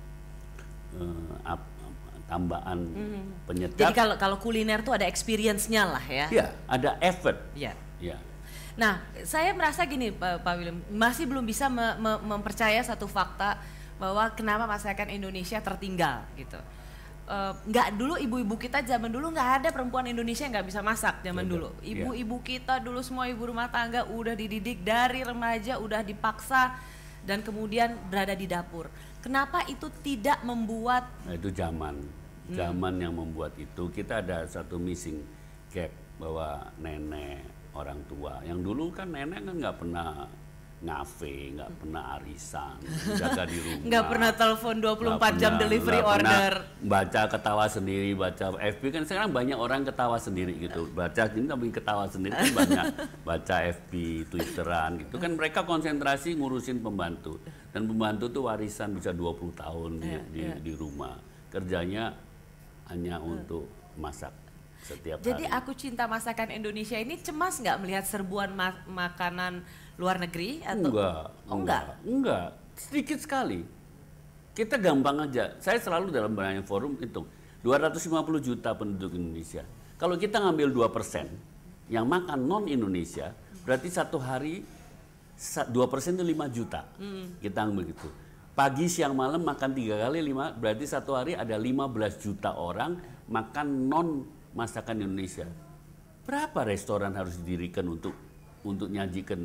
tambahan penyedap. Jadi kalau kuliner tuh ada experience-nya lah ya. Iya, ada effort. Iya. Ya. Nah, saya merasa gini Pak William, masih belum bisa mempercaya satu fakta bahwa kenapa masakan Indonesia tertinggal gitu. Nggak, dulu ibu-ibu kita zaman dulu nggak ada perempuan Indonesia yang nggak bisa masak zaman dulu. Ibu-ibu kita dulu semua ibu rumah tangga udah dididik dari remaja, udah dipaksa dan kemudian berada di dapur. Kenapa itu tidak membuat? Nah, itu zaman yang membuat itu. Kita ada satu missing gap bahwa nenek, orang tua yang dulu kan nenek kan nggak pernah ngafe, nggak pernah arisan, jaga di rumah, nggak pernah telepon 24 jam delivery order, baca ketawa sendiri, baca FB kan sekarang banyak orang ketawa sendiri gitu, baca ini tapi ketawa sendiri kan banyak, baca FB, Twitteran gitu kan, mereka konsentrasi ngurusin pembantu dan pembantu tuh warisan bisa 20 tahun di rumah, kerjanya hanya untuk masak setiap Jadi hari. Aku Cinta Masakan Indonesia ini cemas nggak melihat serbuan makanan luar negeri atau enggak, sedikit sekali. Kita gampang aja. Saya selalu dalam banyak forum itu 250 juta penduduk Indonesia. Kalau kita ngambil 2% yang makan non Indonesia, berarti satu hari 2% itu 5 juta. Kita ambil gitu. Pagi, siang, malam makan 3 kali 5, berarti satu hari ada 15 juta orang makan non masakan Indonesia. Berapa restoran harus didirikan untuk nyajikan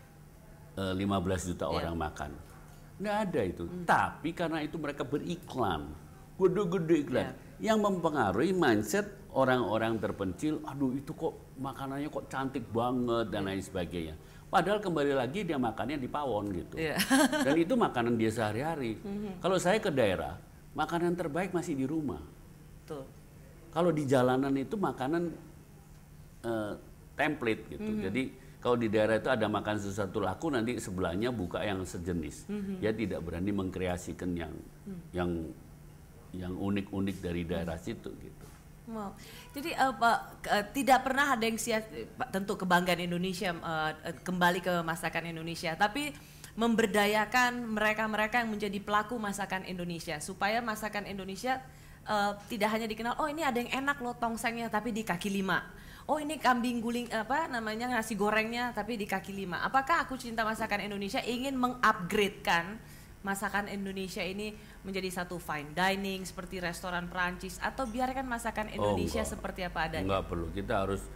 15 juta orang makan? Nggak ada itu. Tapi karena itu mereka beriklan, gede-gede iklan, yang mempengaruhi mindset orang-orang terpencil. Aduh, itu kok makanannya kok cantik banget dan lain sebagainya. Padahal kembali lagi dia makannya di pawon gitu. Dan itu makanan dia sehari-hari. Kalau saya ke daerah, makanan terbaik masih di rumah. Betul. Kalau di jalanan itu makanan template gitu. Jadi kalau di daerah itu ada makan sesuatu laku, nanti sebelahnya buka yang sejenis. Dia tidak berani mengkreasikan yang unik-unik dari daerah situ gitu. Wow. Jadi tidak pernah ada yang tentu kebanggaan Indonesia kembali ke masakan Indonesia, tapi memberdayakan mereka-mereka yang menjadi pelaku masakan Indonesia supaya masakan Indonesia tidak hanya dikenal, oh ini ada yang enak loh tongsengnya tapi di kaki 5. Oh ini kambing guling nasi gorengnya tapi di kaki 5. Apakah Aku Cinta Masakan Indonesia ingin mengupgradekan masakan Indonesia ini menjadi satu fine dining seperti restoran Perancis, atau biarkan masakan Indonesia seperti apa adanya? Enggak perlu. Kita harus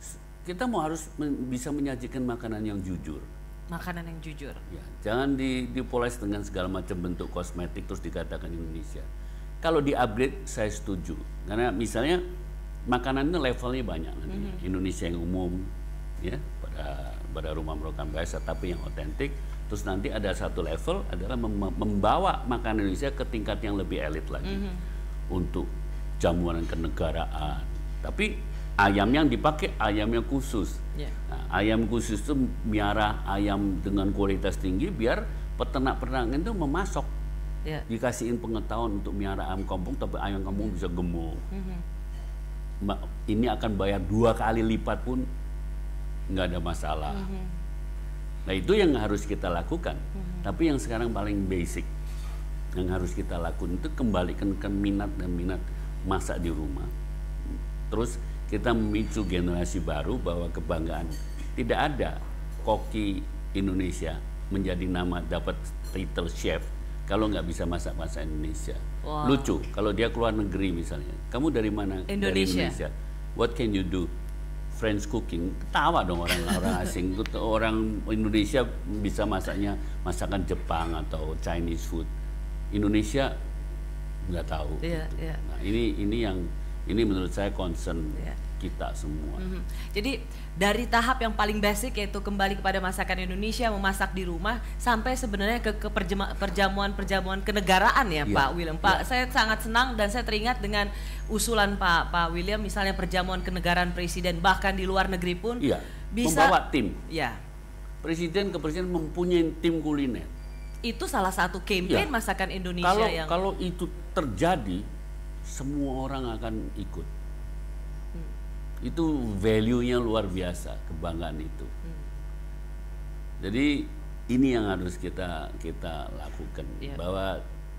bisa menyajikan makanan yang jujur. Makanan yang jujur. Ya, jangan dipoles dengan segala macam bentuk kosmetik terus dikatakan Indonesia. Kalau di-upgrade saya setuju. Karena misalnya makanan itu levelnya banyak nanti. Indonesia yang umum ya, pada rumah makan biasa tapi yang otentik. Terus nanti ada satu level adalah membawa makanan Indonesia ke tingkat yang lebih elit lagi. Untuk jamuan kenegaraan. Tapi ayam yang dipakai ayam yang khusus. Nah, ayam khusus itu miara ayam dengan kualitas tinggi biar peternak-peternak itu memasok. Dikasihin pengetahuan untuk miara ayam kampung, tapi ayam kampung bisa gemuk. Ini akan bayar 2 kali lipat pun nggak ada masalah. Nah itu yang harus kita lakukan. Tapi yang sekarang paling basic yang harus kita lakukan itu kembalikan ke minat masak di rumah. Terus kita memicu generasi baru bahwa kebanggaan tidak ada koki Indonesia menjadi nama dapat title chef kalau nggak bisa masak bahasa Indonesia. Wow. Lucu, kalau dia keluar negeri misalnya, kamu dari mana? Indonesia. Dari Indonesia. What can you do? French cooking, ketawa dong orang asing. Orang Indonesia bisa masaknya masakan Jepang atau Chinese food. Indonesia nggak tahu. Iya, gitu. iya. Nah, ini menurut saya concern kita semua. Jadi dari tahap yang paling basic yaitu kembali kepada masakan Indonesia, memasak di rumah, sampai sebenarnya ke perjamuan kenegaraan ya, Iya, Pak William. Pak, saya sangat senang dan saya teringat dengan usulan Pak William, misalnya perjamuan kenegaraan presiden, bahkan di luar negeri pun Iya, bisa membawa tim. Ya. Presiden ke presiden mempunyai tim kuliner. Itu salah satu campaign Iya. masakan Indonesia yang Kalau itu terjadi, semua orang akan ikut. Itu value-nya luar biasa, kebanggaan itu. Jadi ini yang harus kita lakukan, Iya. bahwa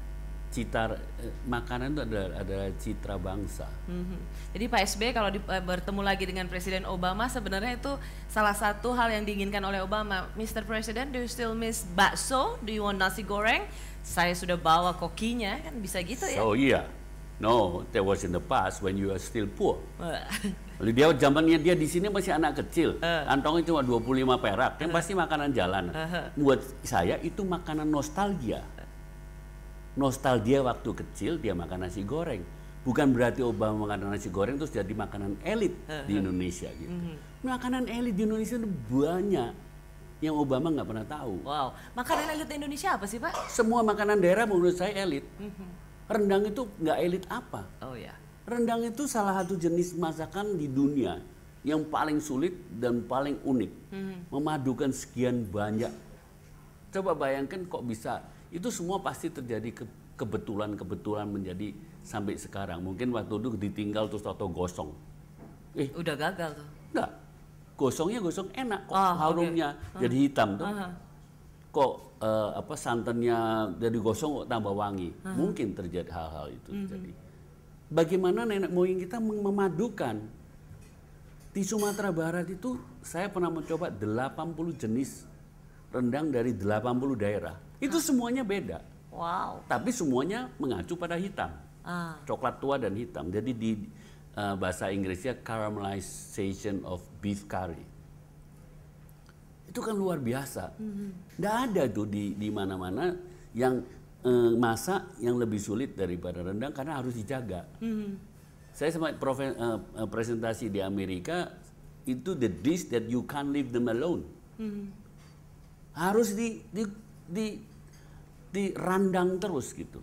makanan itu adalah citra bangsa. Jadi Pak SBY kalau bertemu lagi dengan Presiden Obama, sebenarnya itu salah satu hal yang diinginkan oleh Obama. Mr. President, do you still miss bakso? Do you want nasi goreng? Saya sudah bawa kokinya, kan bisa gitu ya. So iya, no, that was in the past when you are still poor. Lalu dia zamannya dia di sini masih anak kecil, kantongnya cuma 25 perak, kan pasti makanan jalanan. Buat saya itu makanan nostalgia. Nostalgia waktu kecil dia makan nasi goreng. Bukan berarti Obama makan nasi goreng terus jadi makanan elit di Indonesia gitu. Makanan elit di Indonesia itu banyak yang Obama nggak pernah tahu. Wow, makanan elit Indonesia apa sih Pak? Semua makanan daerah menurut saya elit. Rendang itu nggak elit apa? Oh ya. Rendang itu salah satu jenis masakan di dunia yang paling sulit dan paling unik. Memadukan sekian banyak. Coba bayangkan kok bisa. Itu semua pasti terjadi kebetulan menjadi sampai sekarang. Mungkin waktu itu ditinggal terus atau gosong. Udah gagal tuh. Enggak. Gosongnya gosong enak kok. Oh, harumnya jadi hitam tuh. Kok santannya jadi gosong kok tambah wangi. Mungkin terjadi hal-hal itu terjadi. Bagaimana nenek moyang kita memadukan. Di Sumatera Barat itu saya pernah mencoba 80 jenis rendang dari 80 daerah. Itu semuanya beda. Wow. Tapi semuanya mengacu pada hitam. Coklat tua dan hitam. Jadi di bahasa Inggrisnya caramelization of beef curry. Itu kan luar biasa. Nggak ada tuh di mana-mana yang masak yang lebih sulit daripada rendang karena harus dijaga. Saya sempat presentasi di Amerika, itu the dish that you can't leave them alone. Harus dirandang terus gitu.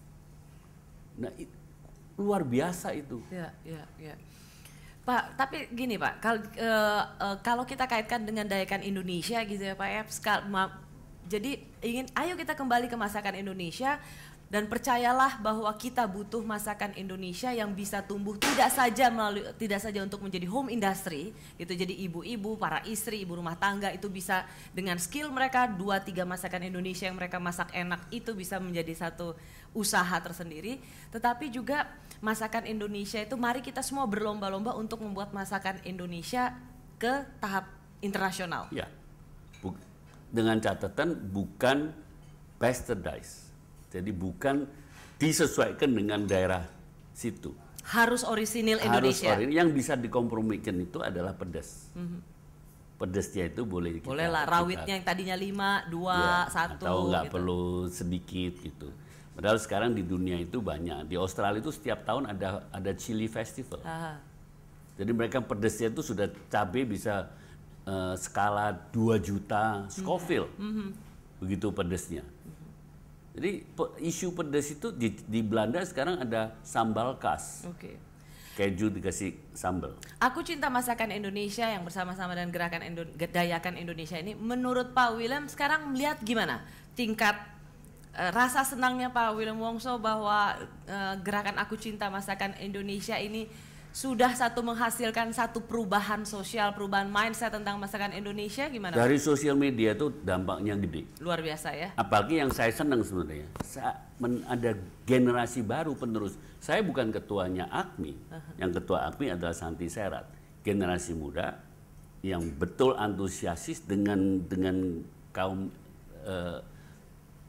Nah, luar biasa itu. Ya. Pak, tapi gini Pak, kalau kita kaitkan dengan dayakan Indonesia gitu ya Pak ya, jadi ayo kita kembali ke masakan Indonesia dan percayalah bahwa kita butuh masakan Indonesia yang bisa tumbuh tidak saja untuk menjadi home industry gitu. Jadi ibu-ibu, para istri, ibu rumah tangga itu bisa dengan skill mereka 2-3 masakan Indonesia yang mereka masak enak itu bisa menjadi satu usaha tersendiri. Tetapi juga masakan Indonesia itu mari kita semua berlomba-lomba untuk membuat masakan Indonesia ke tahap internasional. Ya. Dengan catatan bukan bastardized. Jadi bukan disesuaikan dengan daerah situ. Harus orisinil Indonesia. Yang bisa dikompromikan itu adalah pedas. Pedasnya itu boleh lah, rawitnya yang tadinya 5, 2, 1 atau nggak gitu. perlu sedikit gitu. Padahal sekarang di dunia itu banyak. Di Australia itu setiap tahun ada chili festival. Jadi mereka pedasnya itu sudah cabai bisa skala 2 juta Scoville. Begitu pedasnya. Jadi isu pedas itu di Belanda sekarang ada sambal khas. Keju dikasih sambal. Aku cinta masakan Indonesia yang bersama-sama dengan gerakan Dayakan Indonesia ini. Menurut Pak William sekarang melihat gimana tingkat rasa senangnya Pak William Wongso bahwa gerakan Aku Cinta Masakan Indonesia ini sudah menghasilkan satu perubahan sosial, perubahan mindset tentang masakan Indonesia gimana? Dari sosial media itu dampaknya gede. Luar biasa ya. Apalagi yang saya senang sebenarnya, ada generasi baru penerus. Saya bukan ketuanya AKMI, yang ketua AKMI adalah Santi Serat. Generasi muda yang betul antusiasis dengan kaum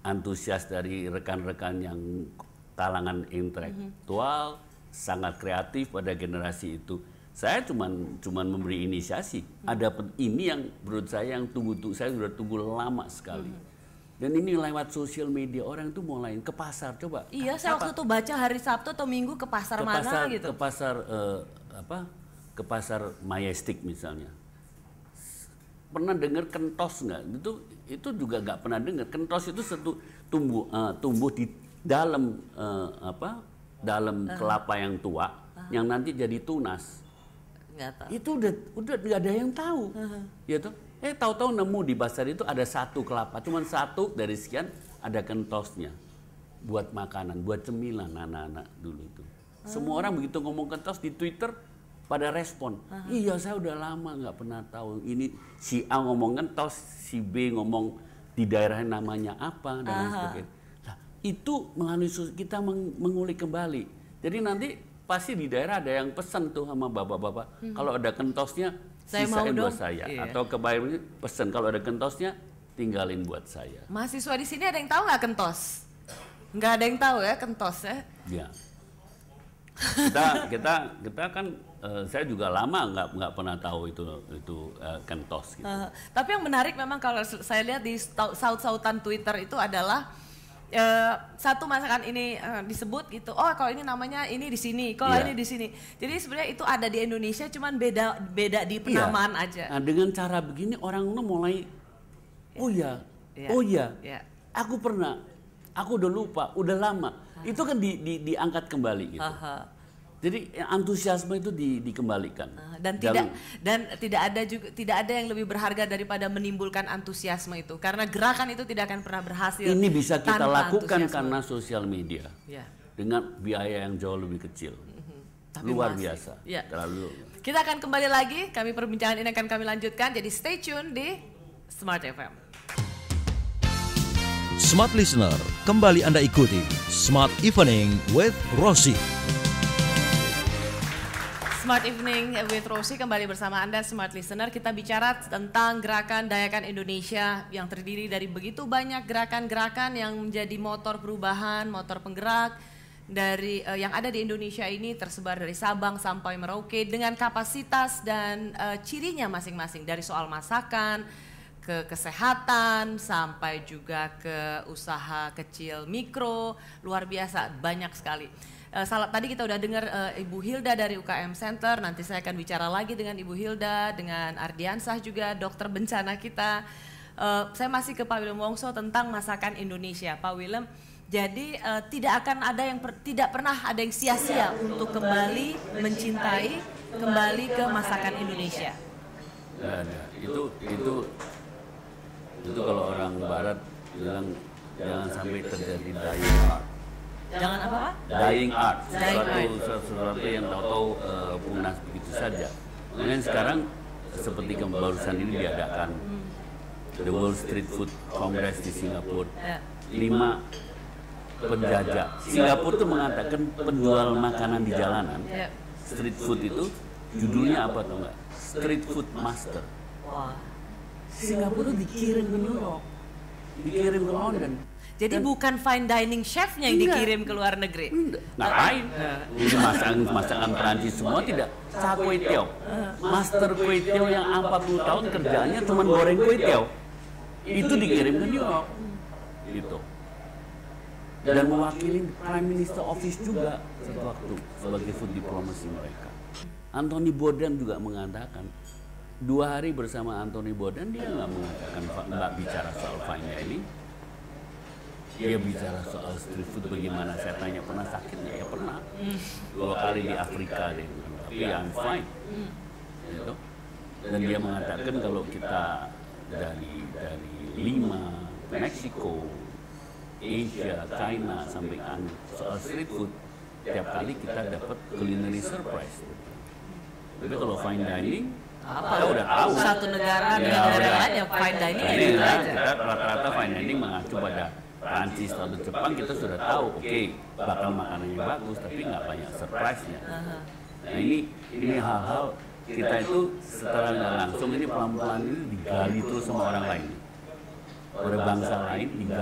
antusias dari rekan-rekan yang kalangan intelektual, sangat kreatif pada generasi itu. Saya cuman memberi inisiasi. Ada ini yang menurut saya yang saya sudah tunggu lama sekali. Dan ini lewat sosial media orang itu mulai ke pasar coba. Iya, saya waktu itu baca hari Sabtu atau Minggu ke pasar mana gitu. Ke pasar ke pasar Majestic misalnya. Pernah dengar kentos nggak? Itu juga nggak pernah dengar. Kentos itu tumbuh di dalam dalam kelapa yang tua yang nanti jadi tunas. Nggak tahu. Itu udah nggak ada yang tahu. Ya tuh. Tahu-tahu nemu di pasar itu ada satu kelapa, cuman satu dari sekian ada kentosnya. Buat makanan, buat cemilan anak-anak dulu itu. Semua orang begitu ngomong kentos di Twitter pada respon. Iya, saya udah lama nggak pernah tahu. Ini si A ngomong kentos, si B ngomong di daerahnya namanya apa dan lain sebagainya. Nah, itu melalui kita mengulik kembali. Jadi nanti pasti di daerah ada yang pesan tuh sama bapak-bapak. Kalau ada kentosnya, saya mau sisain dong. buat saya. Iya. Atau kebayang pesan kalau ada kentosnya, tinggalin buat saya. Mahasiswa di sini ada yang tahu nggak kentos? Nggak ada yang tahu ya kentos ya? Ya. Kita kan saya juga lama nggak pernah tahu itu kentos gitu. Tapi yang menarik memang kalau saya lihat di saut-sautan Twitter itu adalah satu masakan ini disebut gitu. Oh, kalau ini namanya ini di sini, kalau ini di sini. Jadi sebenarnya itu ada di Indonesia, cuman beda di penamaan aja. Nah, dengan cara begini orang mulai oh ya, aku pernah, aku udah lupa, udah lama. Itu kan diangkat kembali gitu. Jadi antusiasme itu dikembalikan. Dan tidak ada yang lebih berharga daripada menimbulkan antusiasme itu, karena gerakan itu tidak akan pernah berhasil. Ini bisa kita lakukan antusiasme. karena sosial media. Ya. Dengan biaya yang jauh lebih kecil. Tapi luar masih, biasa. Ya. Terlalu. Kita akan kembali lagi, perbincangan ini akan kami lanjutkan. Jadi stay tune di Smart FM. Smart Listener, kembali Anda ikuti Smart Evening with Rosie. Smart Evening with Rosie kembali bersama Anda Smart Listener. Kita bicara tentang gerakan Dayakan Indonesia yang terdiri dari begitu banyak gerakan-gerakan yang menjadi motor perubahan, motor penggerak dari yang ada di Indonesia ini, tersebar dari Sabang sampai Merauke dengan kapasitas dan cirinya masing-masing, dari soal masakan ke kesehatan sampai juga ke usaha kecil mikro, luar biasa, banyak sekali. Tadi kita udah dengar Ibu Hilda dari UKM Center. Nanti saya akan bicara lagi dengan Ibu Hilda, dengan Ardiansah juga, dokter bencana kita. Saya masih ke Pak Willem Wongso tentang masakan Indonesia. Pak Willem, jadi tidak akan ada yang tidak pernah ada yang sia-sia untuk kembali mencintai kembali ke masakan Indonesia. Itu kalau orang Barat bilang jangan sampai terjadi dying art. Jangan apa? Dying art, sesuatu yang tahu-tahu punah begitu saja. Kemudian sekarang seperti barusan ini diadakan The World Street Food Congress di Singapura. 5 penjajah. Singapura itu mengatakan penjual makanan di jalanan. Street food itu judulnya apa tuh enggak? Street Food Master. Wah. Singapura dikirim ke New York, dikirim ke London. Jadi bukan fine dining chefnya yang dikirim ke luar negeri. Ngapain? Ini masakan Perancis semua tidak. Cha Kway Teow, master Kway Teow yang 40 tahun kerjaannya cuma goreng Kway Teow. Itu dikirim ke New York. Gitu. Dan mewakili Prime Minister Office juga satu waktu sebagai food diplomacy mereka. Anthony Bourdain juga mengatakan 2 hari bersama Anthony Bourdain dia nggak bicara soal fine dining. Dia bicara soal street food bagaimana. Saya tanya pernah sakitnya, ya pernah. 2 kali di Afrika deh, tapi I'm fine. Gitu. Dan dia mengatakan kalau kita dari Lima, Meksiko, Asia, China sampai soal street food, tiap kali kita dapat culinary surprise. Tapi kalau fine dining, kita udah tahu. Satu negara dengan negara lain yang fine dining ya gitu aja. Kita rata-rata fine dining mengacu pada Prancis atau Jepang, kita sudah tahu, oke, bakal makanannya bagus, tapi nggak banyak surprise-nya. Nah ini hal-hal kita itu secara nggak langsung ini pelan-pelan ini digali terus sama orang lain, pada bangsa lain digali.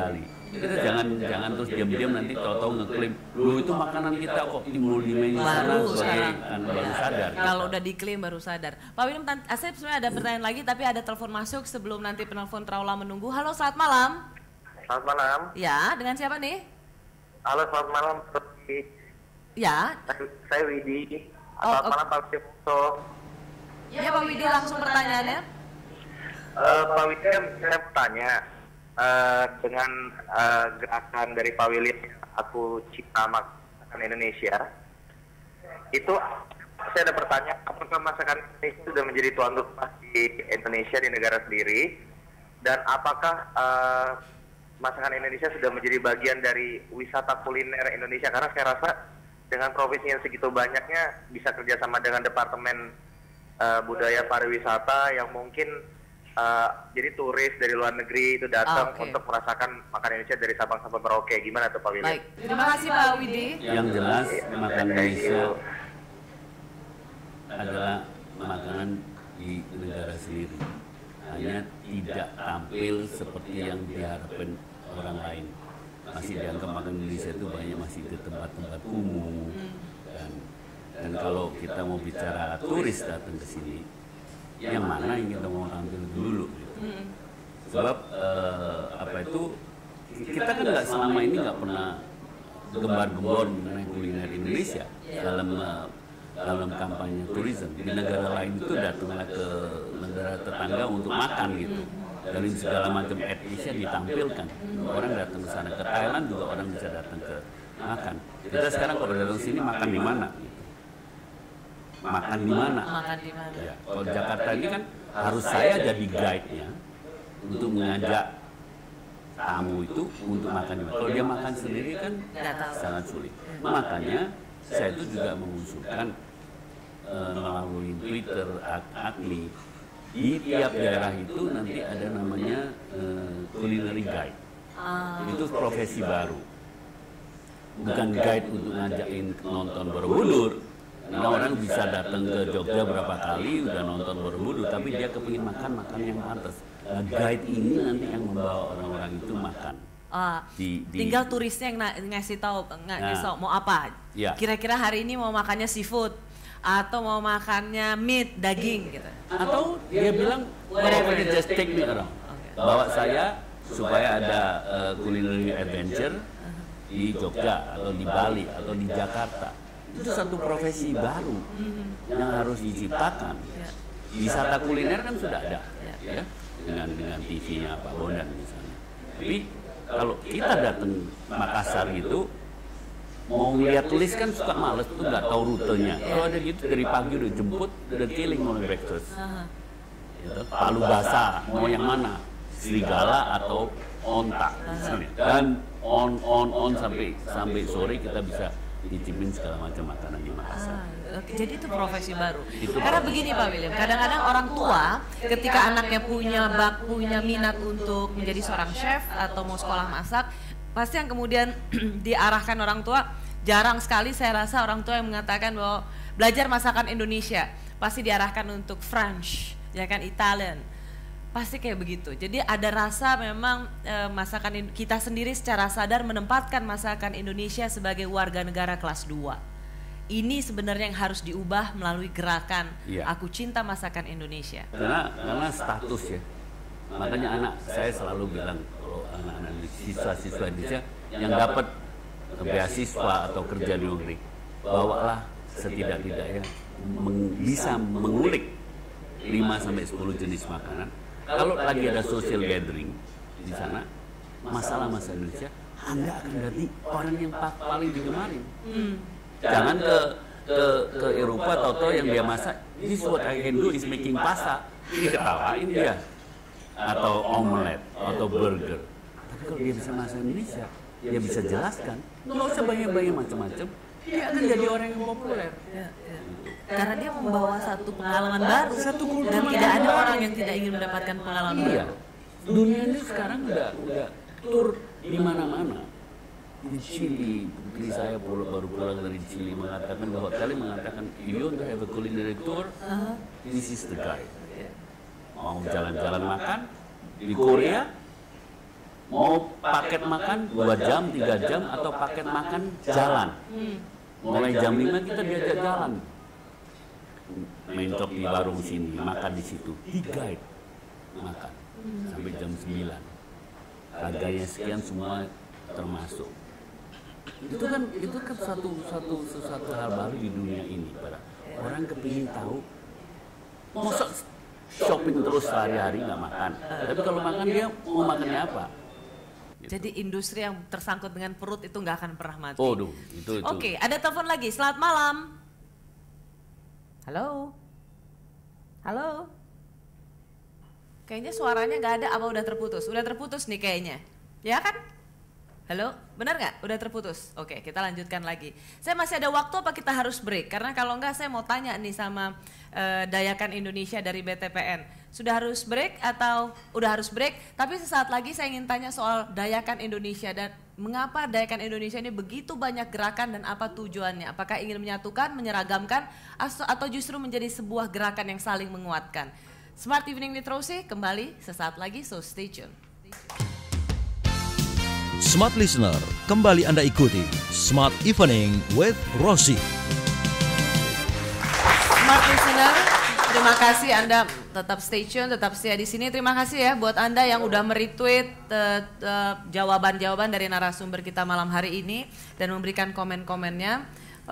Kita jangan terus diam-diam nanti tahu-tahu ngeklaim, lu itu makanan kita kok timbul di menu sana baru sadar. Kalau udah diklaim baru sadar. Pak William, saya sebenarnya ada pertanyaan lagi tapi ada telepon masuk sebelum nanti penelpon Traula menunggu. Halo, selamat malam. Selamat malam. Ya, dengan siapa nih? Halo, selamat malam. Ya. Saya Widi. Selamat malam Pak William. Ya Pak Widi, langsung pertanyaannya. Pak William, saya bertanya dengan gerakan dari Pak William, Aku Cinta Masakan Indonesia, itu saya ada pertanyaan, apakah masakan Indonesia sudah menjadi tuan rumah di Indonesia, di negara sendiri, dan apakah masakan Indonesia sudah menjadi bagian dari wisata kuliner Indonesia? Karena saya rasa dengan profesi yang segitu banyaknya bisa kerjasama dengan Departemen Budaya Pariwisata yang mungkin jadi turis dari luar negeri itu datang untuk merasakan makanan Indonesia dari Sabang sampai Merauke. Gimana tuh Pak Willy? Baik, terima kasih Pak Widi. Yang jelas makanan Indonesia adalah makanan di negara sendiri. Hanya tidak tampil seperti yang diharapkan orang lain. Masih dianggap makanan Indonesia itu banyak masih di tempat-tempat kumuh. Dan kalau kita mau bicara turis datang ke sini, yang mana yang kita mau tampil dulu gitu. Sebab kita kan nggak selama ini nggak pernah gembar-gembor mengenai kuliner Indonesia dalam kampanye tourism. Di negara lain itu datanglah ke negara tetangga untuk makan gitu. Dari segala macam etnisnya ditampilkan. Orang datang ke sana, ke Thailand juga orang bisa datang ke makan. Kita sekarang kalau datang sini makan di mana? Makan di mana? Ya, kalau Jakarta ini kan harus saya jadi guide-nya untuk mengajak tamu itu untuk makan di mana. Kalau dia makan sendiri kan sangat sulit. Makanya saya itu juga mengusulkan melalui Twitter, Akmi, di tiap daerah itu nanti ada namanya culinary guide. Itu profesi baru. Bukan guide untuk ngajakin nonton Borobudur. Karena orang bisa datang ke Jogja berapa kali udah nonton Borobudur, tapi dia kepingin makan yang pantas. Guide ini nanti yang membawa orang-orang itu makan. Tinggal turisnya yang ngasih tahu mau apa. Ya. Kira-kira hari ini mau makannya seafood atau mau makannya meat, daging gitu. Atau dia bilang whatever, just take me around. Bawa saya supaya ada culinary adventure di Jogja atau di Bali atau di Jakarta. Itu satu profesi baru yang harus diciptakan. Wisata kuliner kan sudah ada, ya, dengan TV-nya Pak Bondan misalnya. Tapi kalau kita datang Makassar gitu, mau lihat tulis kan suka males tuh, nggak tahu rutenya. Kalau ada gitu dari pagi udah jemput, udah killing mulai breakfast. Gitu. Palu basah, mau yang mana? Serigala atau onta misalnya. Dan on sampai sore kita bisa dicipin segala macam makanan di Makassar. Jadi itu profesi baru. Karena begini Pak William, kadang-kadang orang tua ketika anaknya punya minat untuk menjadi seorang chef atau mau sekolah masak, pasti yang kemudian diarahkan orang tua, jarang sekali saya rasa orang tua yang mengatakan bahwa belajar masakan Indonesia, pasti diarahkan untuk French, ya kan, Italian. Pasti kayak begitu. Jadi ada rasa memang masakan kita sendiri secara sadar menempatkan masakan Indonesia sebagai warga negara kelas 2. Ini sebenarnya yang harus diubah melalui gerakan Aku Cinta Masakan Indonesia. Karena status ya. Makanya anak saya selalu bilang, kalau anak-anak siswa-siswa Indonesia yang dapat beasiswa atau kerja di negeri, bawalah setidak-tidaknya bisa mengulik 5-10 jenis makanan. Kalau lagi ada social gathering di sana, masalah Indonesia, Anda akan jadi orang yang paling digemarin. Jangan ke Eropa atau yang dia masak, this what I can do is making pasta, diketawain dia, atau omelet atau burger. Tapi kalau dia bisa masak Indonesia, dia bisa jelaskan, nggak usah banyak macam-macam, dia akan jadi orang yang populer. Karena dia membawa satu pengalaman baru, dan tidak ada orang yang tidak ingin mendapatkan pengalaman baru. Dunia ini sekarang udah tur di mana-mana. Di Chili, putri saya baru pulang dari Chili mengatakan bahwa if you want to have a culinary tour, this is the guy. Mau jalan-jalan makan di Korea, Mau paket makan 2 jam, 3 jam, atau paket makan jalan. Mulai jam 5 kita diajak jalan. Mentok di warung sini, makan di situ. Di-guide makan sampai jam 9. Harganya sekian semua termasuk. Itu kan satu hal baru di dunia ini, para orang kepingin tahu. Masa shopping terus sehari-hari nggak makan, tapi kalau makan dia mau makannya apa? Gitu. Jadi industri yang tersangkut dengan perut itu nggak akan pernah mati. Oh, itu. Oke, ada telepon lagi. Selamat malam. Halo. Halo. Kayaknya suaranya nggak ada, apa udah terputus? Udah terputus nih kayaknya. Ya kan? Halo, benar nggak? Udah terputus? Oke, kita lanjutkan lagi. Saya masih ada waktu apa kita harus break? Karena kalau nggak saya mau tanya nih sama Dayakan Indonesia dari BTPN. Sudah harus break atau udah harus break? Tapi sesaat lagi saya ingin tanya soal Dayakan Indonesia dan mengapa Dayakan Indonesia ini begitu banyak gerakan dan apa tujuannya? Apakah ingin menyatukan, menyeragamkan, atau justru menjadi sebuah gerakan yang saling menguatkan? Smart Evening with Rosie kembali sesaat lagi, so stay tune. Smart Listener, kembali Anda ikuti Smart Evening with Rosie. Smart Listener, terima kasih Anda tetap stay tune, tetap setia di sini. Terima kasih ya buat Anda yang udah meretweet jawaban-jawaban dari narasumber kita malam hari ini dan memberikan komen-komennya.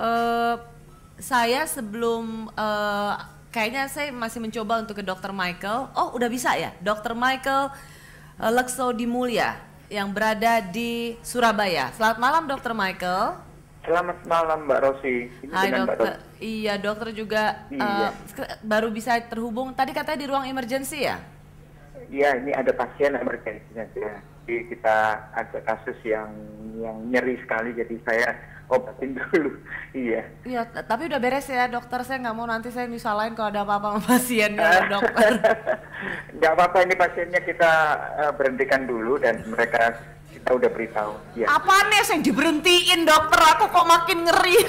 Saya sebelum kayaknya saya masih mencoba untuk ke Dr. Michael. Oh, udah bisa ya, Dr. Michael Laksodimulya yang berada di Surabaya. Selamat malam Dr. Michael. Selamat malam Mbak Rosie. Hai dokter. Iya, dokter juga baru bisa terhubung. Tadi katanya di ruang emergency ya? Iya, ini ada pasien emergency saja. Jadi kita ada kasus yang nyeri sekali, jadi saya obatin dulu. Iya. Iya, tapi udah beres ya dokter. Saya nggak mau nanti saya disalahin kalau ada apa-apa sama pasiennya dokter. Nggak apa-apa, ini pasiennya kita berhentikan dulu dan mereka kita udah beritahu. Ya. Apaan nih yang diberhentiin dokter? Aku kok makin ngeri.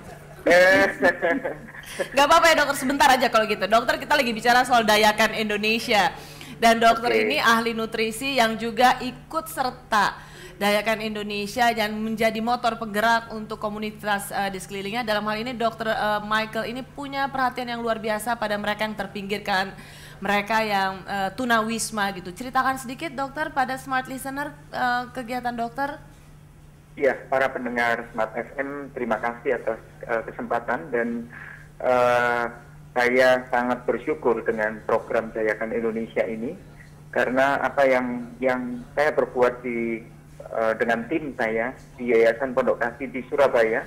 Gak apa-apa ya dokter, sebentar aja kalau gitu. Dokter, kita lagi bicara soal Dayakan Indonesia. Dan dokter ini ahli nutrisi yang juga ikut serta Dayakan Indonesia yang menjadi motor penggerak untuk komunitas di sekelilingnya. Dalam hal ini Dr. Michael ini punya perhatian yang luar biasa pada mereka yang terpinggirkan, mereka yang tunawisma gitu. Ceritakan sedikit dokter pada Smart Listener kegiatan dokter. Iya, para pendengar Smart FM, terima kasih atas kesempatan dan saya sangat bersyukur dengan program Dayakan Indonesia ini karena apa yang saya berbuat dengan tim saya di Yayasan Pondok Kasih di Surabaya,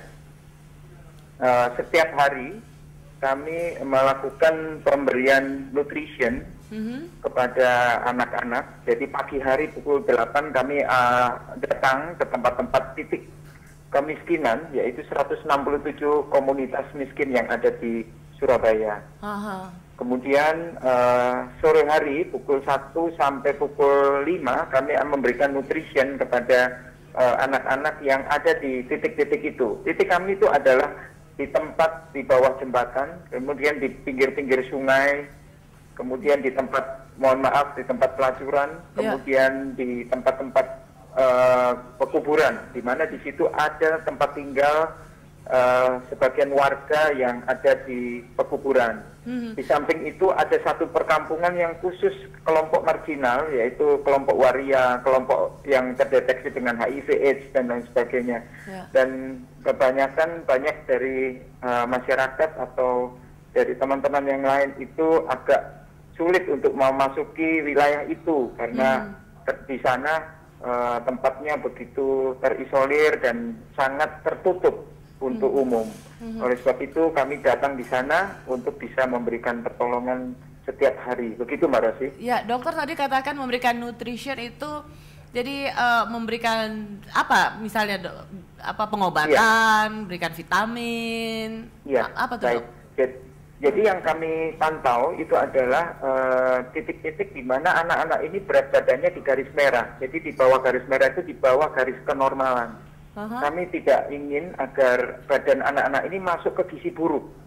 setiap hari kami melakukan pemberian nutrition kepada anak-anak. Jadi pagi hari pukul 8 kami datang ke tempat-tempat titik kemiskinan, yaitu 167 komunitas miskin yang ada di Surabaya. Kemudian sore hari pukul 1 sampai pukul 5 kami memberikan nutrition kepada anak-anak yang ada di titik-titik itu. Titik kami itu adalah di tempat di bawah jembatan, kemudian di pinggir-pinggir sungai, kemudian di tempat, mohon maaf, di tempat pelacuran, kemudian di tempat-tempat pekuburan, di mana di situ ada tempat tinggal sebagian warga yang ada di pekuburan. Di samping itu ada satu perkampungan yang khusus kelompok marginal, yaitu kelompok waria, kelompok yang terdeteksi dengan HIV/AIDS dan lain sebagainya. Dan kebanyakan banyak dari masyarakat atau dari teman-teman yang lain itu agak sulit untuk memasuki wilayah itu karena di sana tempatnya begitu terisolir dan sangat tertutup untuk umum. Oleh sebab itu kami datang di sana untuk bisa memberikan pertolongan setiap hari. Begitu Mbak Rosie. Ya, dokter tadi katakan memberikan nutrition itu jadi memberikan apa? Misalnya pengobatan, berikan vitamin. Iya. Apa tuh? Baik. Jadi yang kami pantau itu adalah titik-titik di mana anak-anak ini berat badannya di garis merah. Jadi di bawah garis merah itu di bawah garis kenormalan. Kami tidak ingin agar badan anak-anak ini masuk ke gizi buruk.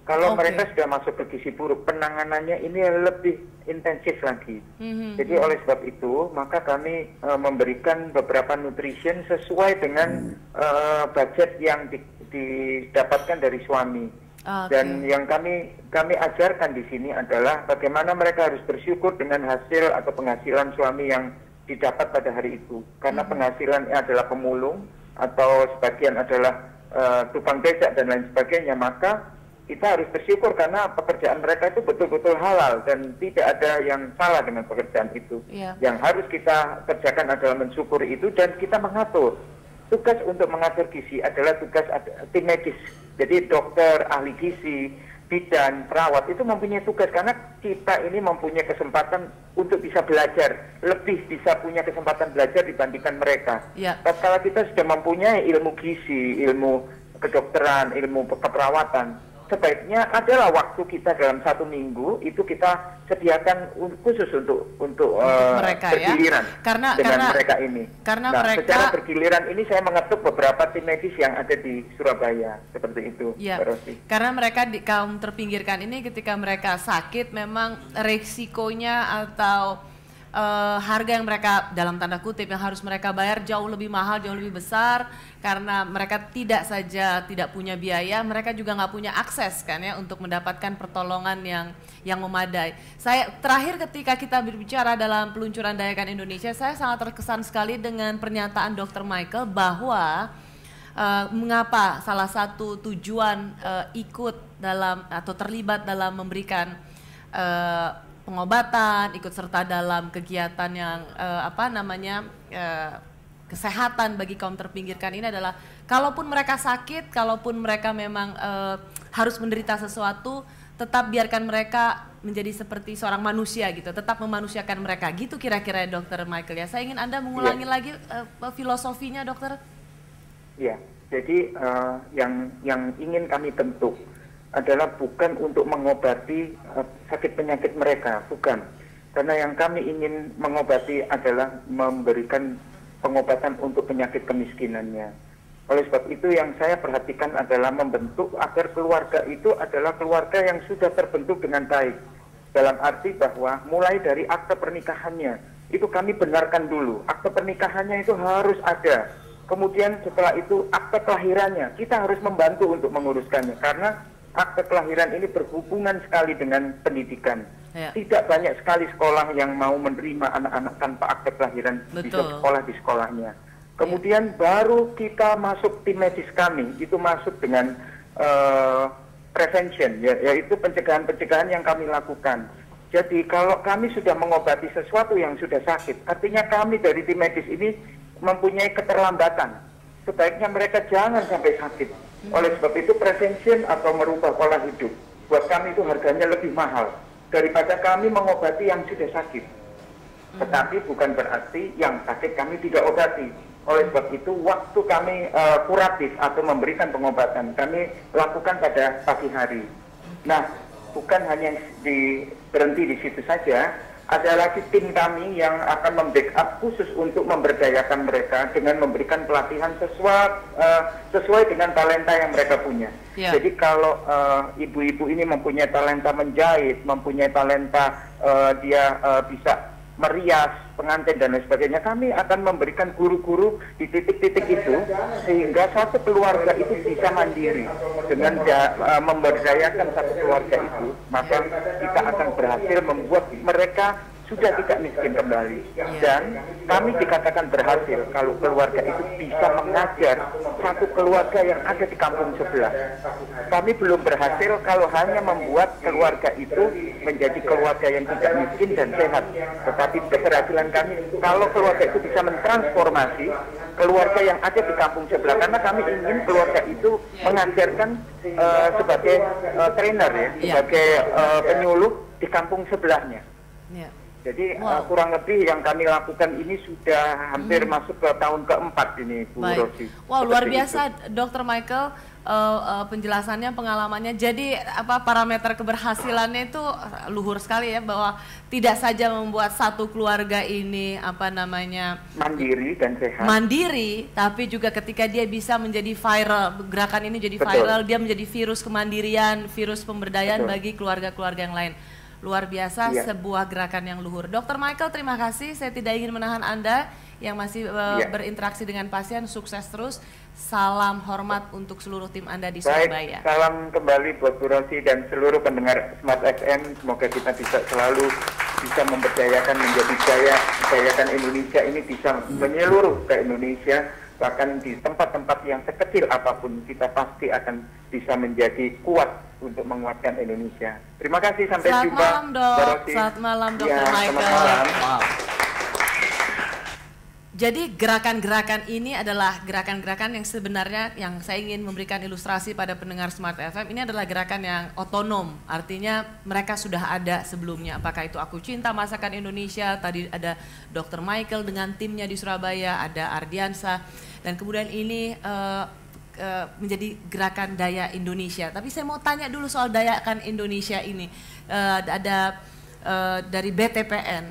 Kalau mereka sudah masuk ke gizi buruk, penanganannya ini lebih intensif lagi. Jadi oleh sebab itu, maka kami memberikan beberapa nutrition sesuai dengan budget yang didapatkan dari suami. Dan yang kami ajarkan di sini adalah bagaimana mereka harus bersyukur dengan hasil atau penghasilan suami yang didapat pada hari itu. Karena penghasilannya adalah pemulung atau sebagian adalah tukang becak dan lain sebagainya, maka kita harus bersyukur karena pekerjaan mereka itu betul-betul halal dan tidak ada yang salah dengan pekerjaan itu. Yang harus kita kerjakan adalah mensyukuri itu dan kita mengatur. Tugas untuk mengatur gizi adalah tugas tim medis. Jadi dokter, ahli gizi, bidan, perawat itu mempunyai tugas karena kita ini mempunyai kesempatan untuk bisa belajar, lebih bisa punya kesempatan belajar dibandingkan mereka. Tatkala kita sudah mempunyai ilmu gizi, ilmu kedokteran, ilmu keperawatan, sebaiknya adalah waktu kita dalam 1 minggu itu kita sediakan khusus untuk mereka, bergiliran dengan mereka ini. Karena mereka secara bergiliran ini saya mengetuk beberapa tim medis yang ada di Surabaya seperti itu. Karena mereka di kaum terpinggirkan ini ketika mereka sakit memang resikonya atau harga yang mereka dalam tanda kutip yang harus mereka bayar jauh lebih mahal, jauh lebih besar karena mereka tidak saja tidak punya biaya, mereka juga nggak punya akses kan ya untuk mendapatkan pertolongan yang memadai. Saya terakhir ketika kita berbicara dalam peluncuran Dayakan Indonesia, saya sangat terkesan sekali dengan pernyataan Dr. Michael bahwa mengapa salah satu tujuan ikut dalam atau terlibat dalam memberikan pengobatan, ikut serta dalam kegiatan yang kesehatan bagi kaum terpinggirkan ini adalah kalaupun mereka sakit, kalaupun mereka memang harus menderita sesuatu, tetap biarkan mereka menjadi seperti seorang manusia gitu, tetap memanusiakan mereka gitu kira-kira Dr. Michael ya. Saya ingin Anda mengulangi lagi filosofinya Dokter. Iya, jadi yang ingin kami bentuk adalah bukan untuk mengobati sakit penyakit mereka, bukan. Karena yang kami ingin mengobati adalah memberikan pengobatan untuk penyakit kemiskinannya. Oleh sebab itu yang saya perhatikan adalah membentuk agar keluarga itu adalah keluarga yang sudah terbentuk dengan baik. Dalam arti bahwa mulai dari akte pernikahannya, itu kami benarkan dulu. Akte pernikahannya itu harus ada. Kemudian setelah itu akte kelahirannya, kita harus membantu untuk menguruskannya. Karena akte kelahiran ini berhubungan sekali dengan pendidikan. Tidak banyak sekali sekolah yang mau menerima anak-anak tanpa akte kelahiran bisa sekolah di sekolahnya. Kemudian baru kita masuk tim medis kami, itu masuk dengan prevention, yaitu pencegahan-pencegahan yang kami lakukan. Jadi kalau kami sudah mengobati sesuatu yang sudah sakit, artinya kami dari tim medis ini mempunyai keterlambatan. Sebaiknya mereka jangan sampai sakit. Oleh sebab itu prevention atau merubah pola hidup buat kami itu harganya lebih mahal daripada kami mengobati yang sudah sakit. Tetapi bukan berarti yang sakit kami tidak obati. Oleh sebab itu waktu kami kuratif atau memberikan pengobatan kami lakukan pada pagi hari. Nah, bukan hanya berhenti di situ saja, ada lagi tim kami yang akan membackup khusus untuk memberdayakan mereka dengan memberikan pelatihan sesuai dengan talenta yang mereka punya. Jadi kalau ibu-ibu ini mempunyai talenta menjahit, mempunyai talenta dia bisa merias pengantin dan lain sebagainya, kami akan memberikan guru-guru di titik-titik itu sehingga satu keluarga itu bisa mandiri. Dengan memberdayakan satu keluarga itu, maka kita akan berhasil membuat mereka sudah tidak miskin kembali. Dan kami dikatakan berhasil kalau keluarga itu bisa mengajar satu keluarga yang ada di kampung sebelah. Kami belum berhasil kalau hanya membuat keluarga itu menjadi keluarga yang tidak miskin dan sehat. Tetapi keberhasilan kami kalau keluarga itu bisa mentransformasi keluarga yang ada di kampung sebelah. Karena kami ingin keluarga itu mengajarkan sebagai trainer sebagai penyuluh di kampung sebelahnya. Jadi kurang lebih yang kami lakukan ini sudah hampir masuk ke tahun keempat ini, Bu Rosi. Wow, luar biasa, Dr. Michael, penjelasannya, pengalamannya. Jadi parameter keberhasilannya itu luhur sekali ya, bahwa tidak saja membuat satu keluarga ini mandiri dan sehat. Mandiri, tapi juga ketika dia bisa menjadi viral, gerakan ini jadi viral, dia menjadi virus kemandirian, virus pemberdayaan bagi keluarga-keluarga yang lain. Luar biasa, sebuah gerakan yang luhur. Dr. Michael, terima kasih. Saya tidak ingin menahan Anda yang masih berinteraksi dengan pasien. Sukses terus. Salam hormat untuk seluruh tim Anda di Surabaya. Salam kembali buat Bu Rosi dan seluruh pendengar Smart FM. Semoga kita bisa selalu bisa memberdayakan, menjadi dayakan Indonesia ini bisa menyeluruh ke Indonesia. Bahkan di tempat-tempat yang sekecil apapun, kita pasti akan bisa menjadi kuat untuk menguatkan Indonesia. Terima kasih, sampai jumpa. Selamat malam, Dok. Selamat malam, Dr. Michael. Selamat malam. Wow. Jadi gerakan-gerakan ini adalah gerakan-gerakan yang sebenarnya yang saya ingin memberikan ilustrasi pada pendengar Smart FM. Ini adalah gerakan yang otonom, artinya mereka sudah ada sebelumnya. Apakah itu Aku Cinta Masakan Indonesia, tadi ada Dr. Michael dengan timnya di Surabaya, ada Ardiansa, dan kemudian ini menjadi gerakan Daya Indonesia. Tapi saya mau tanya dulu soal Dayakan Indonesia ini. Ada dari BTPN,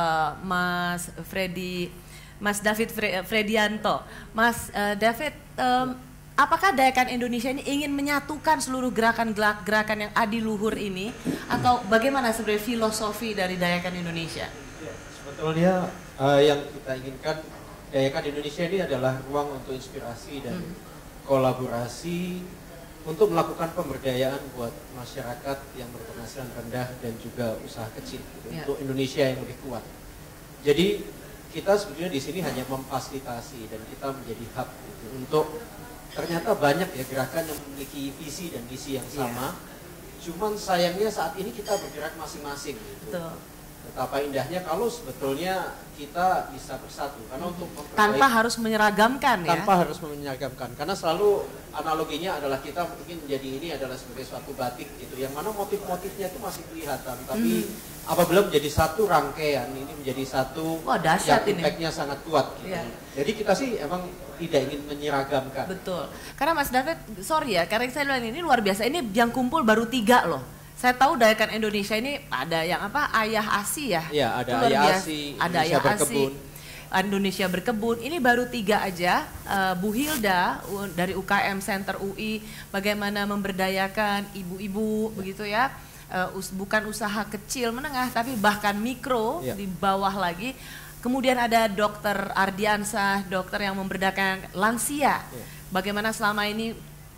Mas David Fredianto. Mas David, apakah Dayakan Indonesia ini ingin menyatukan seluruh gerakan-gerakan yang adiluhur ini, atau bagaimana sebenarnya filosofi dari Dayakan Indonesia? Ya, sebetulnya yang kita inginkan Dayakan Indonesia ini adalah ruang untuk inspirasi dan kolaborasi untuk melakukan pemberdayaan buat masyarakat yang berpenghasilan rendah dan juga usaha kecil untuk Indonesia yang lebih kuat. Jadi kita sebetulnya di sini hanya memfasilitasi dan kita menjadi hub untuk ternyata banyak ya gerakan yang memiliki visi dan misi yang sama. Cuman sayangnya saat ini kita bergerak masing-masing gitu. Betapa indahnya kalau sebetulnya kita bisa bersatu, karena untuk tanpa harus menyeragamkan tanpa harus menyeragamkan, karena selalu analoginya adalah kita mungkin menjadi ini adalah sebagai suatu batik gitu, yang mana motif-motifnya itu masih kelihatan, tapi apabila menjadi satu rangkaian ini menjadi satu yang impactnya sangat kuat gitu. Jadi kita sih emang tidak ingin menyeragamkan. Betul, karena Mas David, sorry ya, karena saya bilang ini luar biasa, ini yang kumpul baru 3 loh. Saya tahu Dayakan Indonesia ini ada yang Ayah Asi ya? Iya, ada Ayah Asi, ada Ayah Asi, Indonesia Berkebun. Ini baru 3 aja. Bu Hilda dari UKM Center UI, bagaimana memberdayakan ibu-ibu begitu ya, bukan usaha kecil menengah tapi bahkan mikro di bawah lagi. Kemudian ada Dr. Ardiansa, dokter yang memberdayakan lansia. Bagaimana selama ini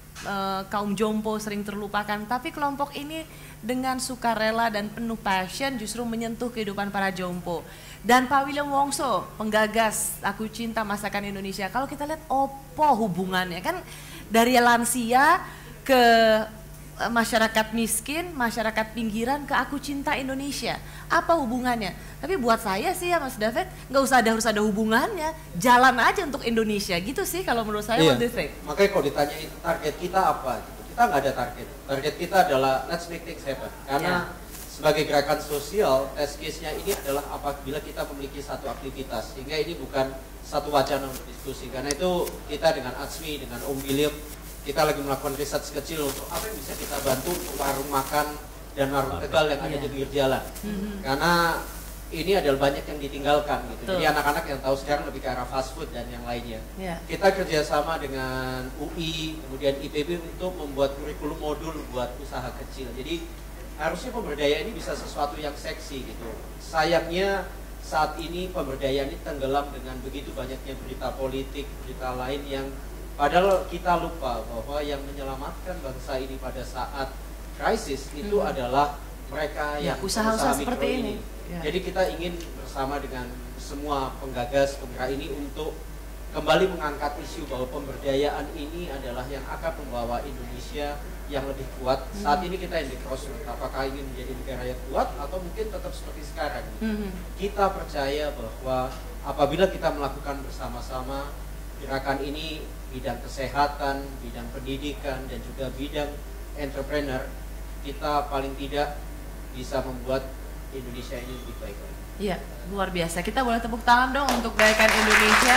kaum jompo sering terlupakan, tapi kelompok ini dengan sukarela dan penuh passion justru menyentuh kehidupan para jompo. Dan Pak William Wongso, penggagas Aku Cinta Masakan Indonesia, kalau kita lihat opo hubungannya kan dari lansia ke masyarakat miskin, masyarakat pinggiran ke Aku Cinta Indonesia. Apa hubungannya? Tapi buat saya sih ya Mas David, harus ada hubungannya, jalan aja untuk Indonesia gitu sih kalau menurut saya. What do you think? Makanya kalau ditanya target kita apa, kita nggak ada target. Target kita adalah let's make things happen. Karena sebagai gerakan sosial, test case-nya ini adalah apabila kita memiliki satu aktivitas, sehingga ini bukan satu wacana untuk diskusi. Karena itu kita dengan Atsmi, dengan Om William, kita lagi melakukan riset kecil untuk apa yang bisa kita bantu untuk warung makan dan warung Tegal yang ada di pinggir jalan. Karena ini adalah banyak yang ditinggalkan gitu. Jadi anak-anak yang tahu sekarang lebih ke arah fast food dan yang lainnya. Kita kerjasama dengan UI, kemudian IPB untuk membuat kurikulum modul buat usaha kecil. Jadi harusnya pemberdayaan ini bisa sesuatu yang seksi gitu. Sayangnya saat ini pemberdayaan ini tenggelam dengan begitu banyaknya berita politik, berita lain yang padahal kita lupa bahwa yang menyelamatkan bangsa ini pada saat krisis itu adalah mereka yang usaha-usaha seperti ini. Jadi kita ingin bersama dengan semua penggagas penggerak ini untuk kembali mengangkat isu bahwa pemberdayaan ini adalah yang akan membawa Indonesia yang lebih kuat. Saat ini kita yang di crossroad, apakah ingin menjadi negara yang kuat atau mungkin tetap seperti sekarang. Kita percaya bahwa apabila kita melakukan bersama-sama gerakan ini, bidang kesehatan, bidang pendidikan, dan juga bidang entrepreneur, kita paling tidak bisa membuat Indonesia ini lebih baik lagi. Iya, luar biasa. Kita boleh tepuk tangan dong untuk Dayakan Indonesia.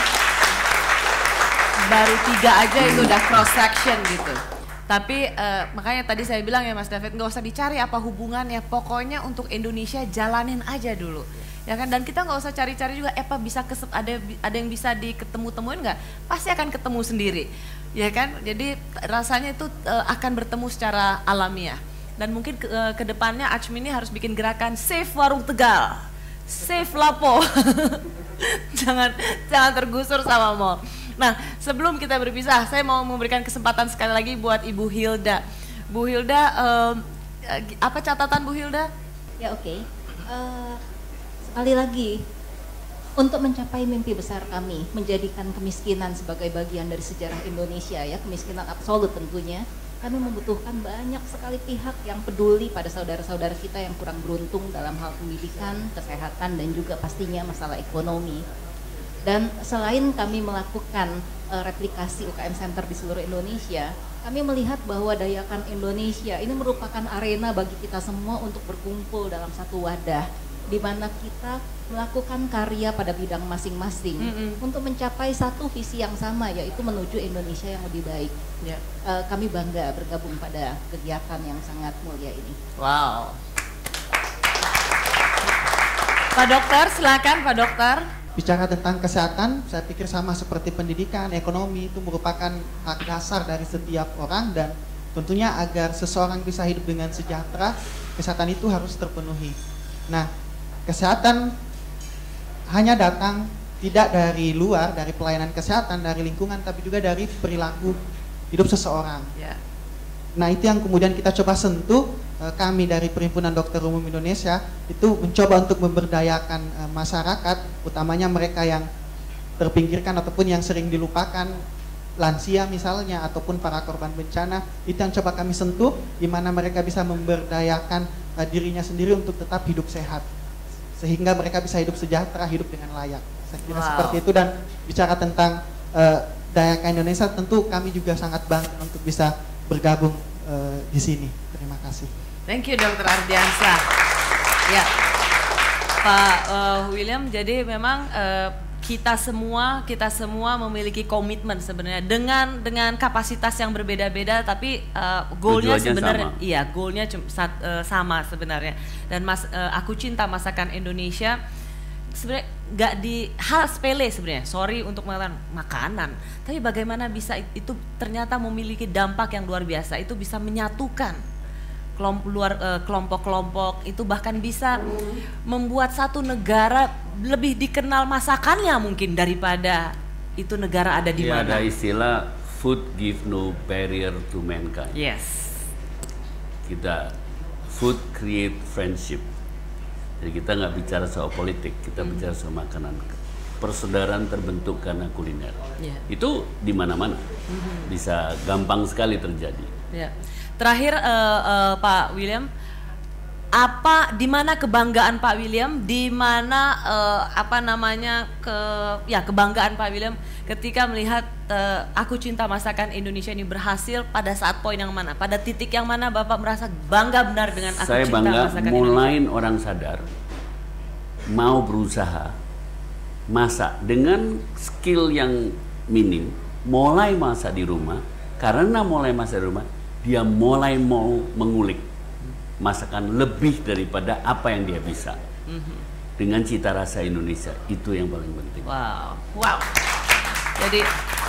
Baru 3 aja itu udah cross section gitu. Tapi makanya tadi saya bilang ya Mas David, nggak usah dicari apa hubungannya. Pokoknya untuk Indonesia jalanin aja dulu. Ya kan, dan kita nggak usah cari-cari juga apa bisa ada yang bisa diketemu-temuin nggak, pasti akan ketemu sendiri, ya kan. Jadi rasanya itu akan bertemu secara alamiah. Dan mungkin ke depannya Acmi ini harus bikin gerakan Save Warung Tegal, Save Lapo. jangan tergusur sama mall. Nah, sebelum kita berpisah, saya mau memberikan kesempatan sekali lagi buat Ibu Hilda. Bu Hilda, apa catatan Bu Hilda? Ya oke. Sekali lagi, untuk mencapai mimpi besar kami, menjadikan kemiskinan sebagai bagian dari sejarah Indonesia, ya, kemiskinan absolut tentunya, kami membutuhkan banyak sekali pihak yang peduli pada saudara-saudara kita yang kurang beruntung dalam hal pendidikan, kesehatan, dan juga pastinya masalah ekonomi. Dan selain kami melakukan replikasi UKM Center di seluruh Indonesia, kami melihat bahwa Dayakan Indonesia ini merupakan arena bagi kita semua untuk berkumpul dalam satu wadah, di mana kita melakukan karya pada bidang masing-masing untuk mencapai satu visi yang sama, yaitu menuju Indonesia yang lebih baik. Yeah. Kami bangga bergabung pada kegiatan yang sangat mulia ini. Wow. Pak Dokter, silakan Pak Dokter. Bicara tentang kesehatan, saya pikir sama seperti pendidikan, ekonomi, itu merupakan hak dasar dari setiap orang, dan tentunya agar seseorang bisa hidup dengan sejahtera, kesehatan itu harus terpenuhi. Nah, kesehatan hanya datang tidak dari luar, dari pelayanan kesehatan, dari lingkungan, tapi juga dari perilaku hidup seseorang. Yeah. Nah, itu yang kemudian kita coba sentuh. Kami dari Perhimpunan Dokter Umum Indonesia itu mencoba untuk memberdayakan masyarakat, utamanya mereka yang terpinggirkan ataupun yang sering dilupakan, lansia misalnya, ataupun para korban bencana. Itu yang coba kami sentuh, di mana mereka bisa memberdayakan dirinya sendiri untuk tetap hidup sehat, sehingga mereka bisa hidup sejahtera, hidup dengan layak. Saya kira seperti itu. Dan bicara tentang Dayakan Indonesia, tentu kami juga sangat bangga untuk bisa bergabung di sini. Terima kasih. Thank you Dr. Ardiansyah. Ya, Pak William. Jadi memang kita semua memiliki komitmen sebenarnya dengan kapasitas yang berbeda-beda, tapi goalnya sebenarnya, iya, goalnya sama sebenarnya. Dan Aku Cinta Masakan Indonesia sebenarnya nggak di hal sepele sebenarnya. Sorry untuk mengatakan makanan, tapi bagaimana bisa itu ternyata memiliki dampak yang luar biasa. Itu bisa menyatukan kelompok-kelompok, itu bahkan bisa membuat satu negara lebih dikenal masakannya mungkin daripada itu negara ada di mana. Ada istilah food give no barrier to mankind. Yes. Food create friendship. Jadi kita nggak bicara soal politik, kita bicara soal makanan. Persaudaraan terbentuk karena kuliner. Yeah. Itu di mana-mana, bisa gampang sekali terjadi. Yeah. Terakhir Pak William, di mana kebanggaan Pak William, di mana kebanggaan Pak William ketika melihat Aku Cinta Masakan Indonesia ini berhasil pada saat poin yang mana, pada titik yang mana Bapak merasa bangga benar dengan Aku Cinta Masakan Indonesia? Saya bangga mulai orang sadar mau berusaha masak dengan skill yang minim, mulai masak di rumah. Karena mulai masak di rumah, dia mulai mau mengulik masakan lebih daripada apa yang dia bisa, dengan cita rasa Indonesia. Itu yang paling penting. Wow. Jadi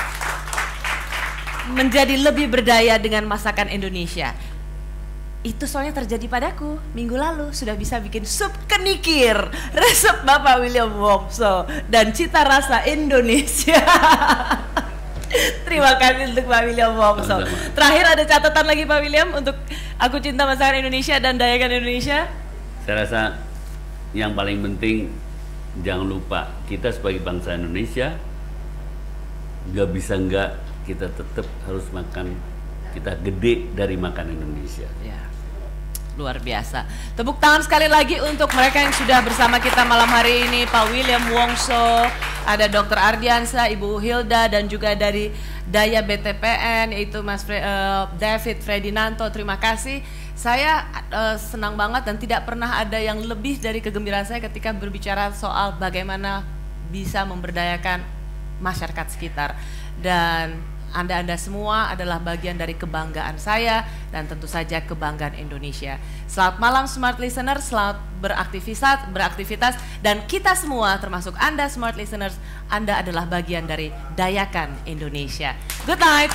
menjadi lebih berdaya dengan masakan Indonesia. Itu soalnya terjadi padaku minggu lalu, sudah bisa bikin sup kenikir resep Bapak William Wongso dan cita rasa Indonesia. Terima kasih untuk Pak William Wongso. Terakhir ada catatan lagi Pak William untuk Aku Cinta Masakan Indonesia dan Dayakan Indonesia? Saya rasa yang paling penting, jangan lupa kita sebagai bangsa Indonesia nggak bisa kita tetap harus makan, kita gede dari makan Indonesia. Ya. Luar biasa. Tepuk tangan sekali lagi untuk mereka yang sudah bersama kita malam hari ini. Pak William Wongso, ada Dr. Ardiansyah, Ibu Hilda, dan juga dari Daya BTPN yaitu Mas David Fredinanto. Terima kasih. Saya senang banget dan tidak pernah ada yang lebih dari kegembiraan saya ketika berbicara soal bagaimana bisa memberdayakan masyarakat sekitar. Dan Anda semua adalah bagian dari kebanggaan saya dan tentu saja kebanggaan Indonesia. Selamat malam Smart Listener, selamat beraktivitas dan kita semua termasuk Anda Smart Listeners, Anda adalah bagian dari Dayakan Indonesia. Good night.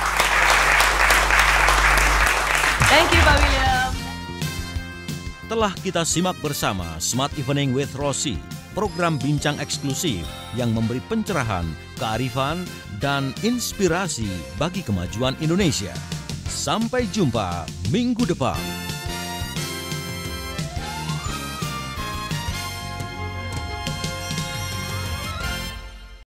Thank you Pak William. Telah kita simak bersama Smart Evening with Rosi, program bincang eksklusif yang memberi pencerahan, kearifan, dan inspirasi bagi kemajuan Indonesia. Sampai jumpa minggu depan.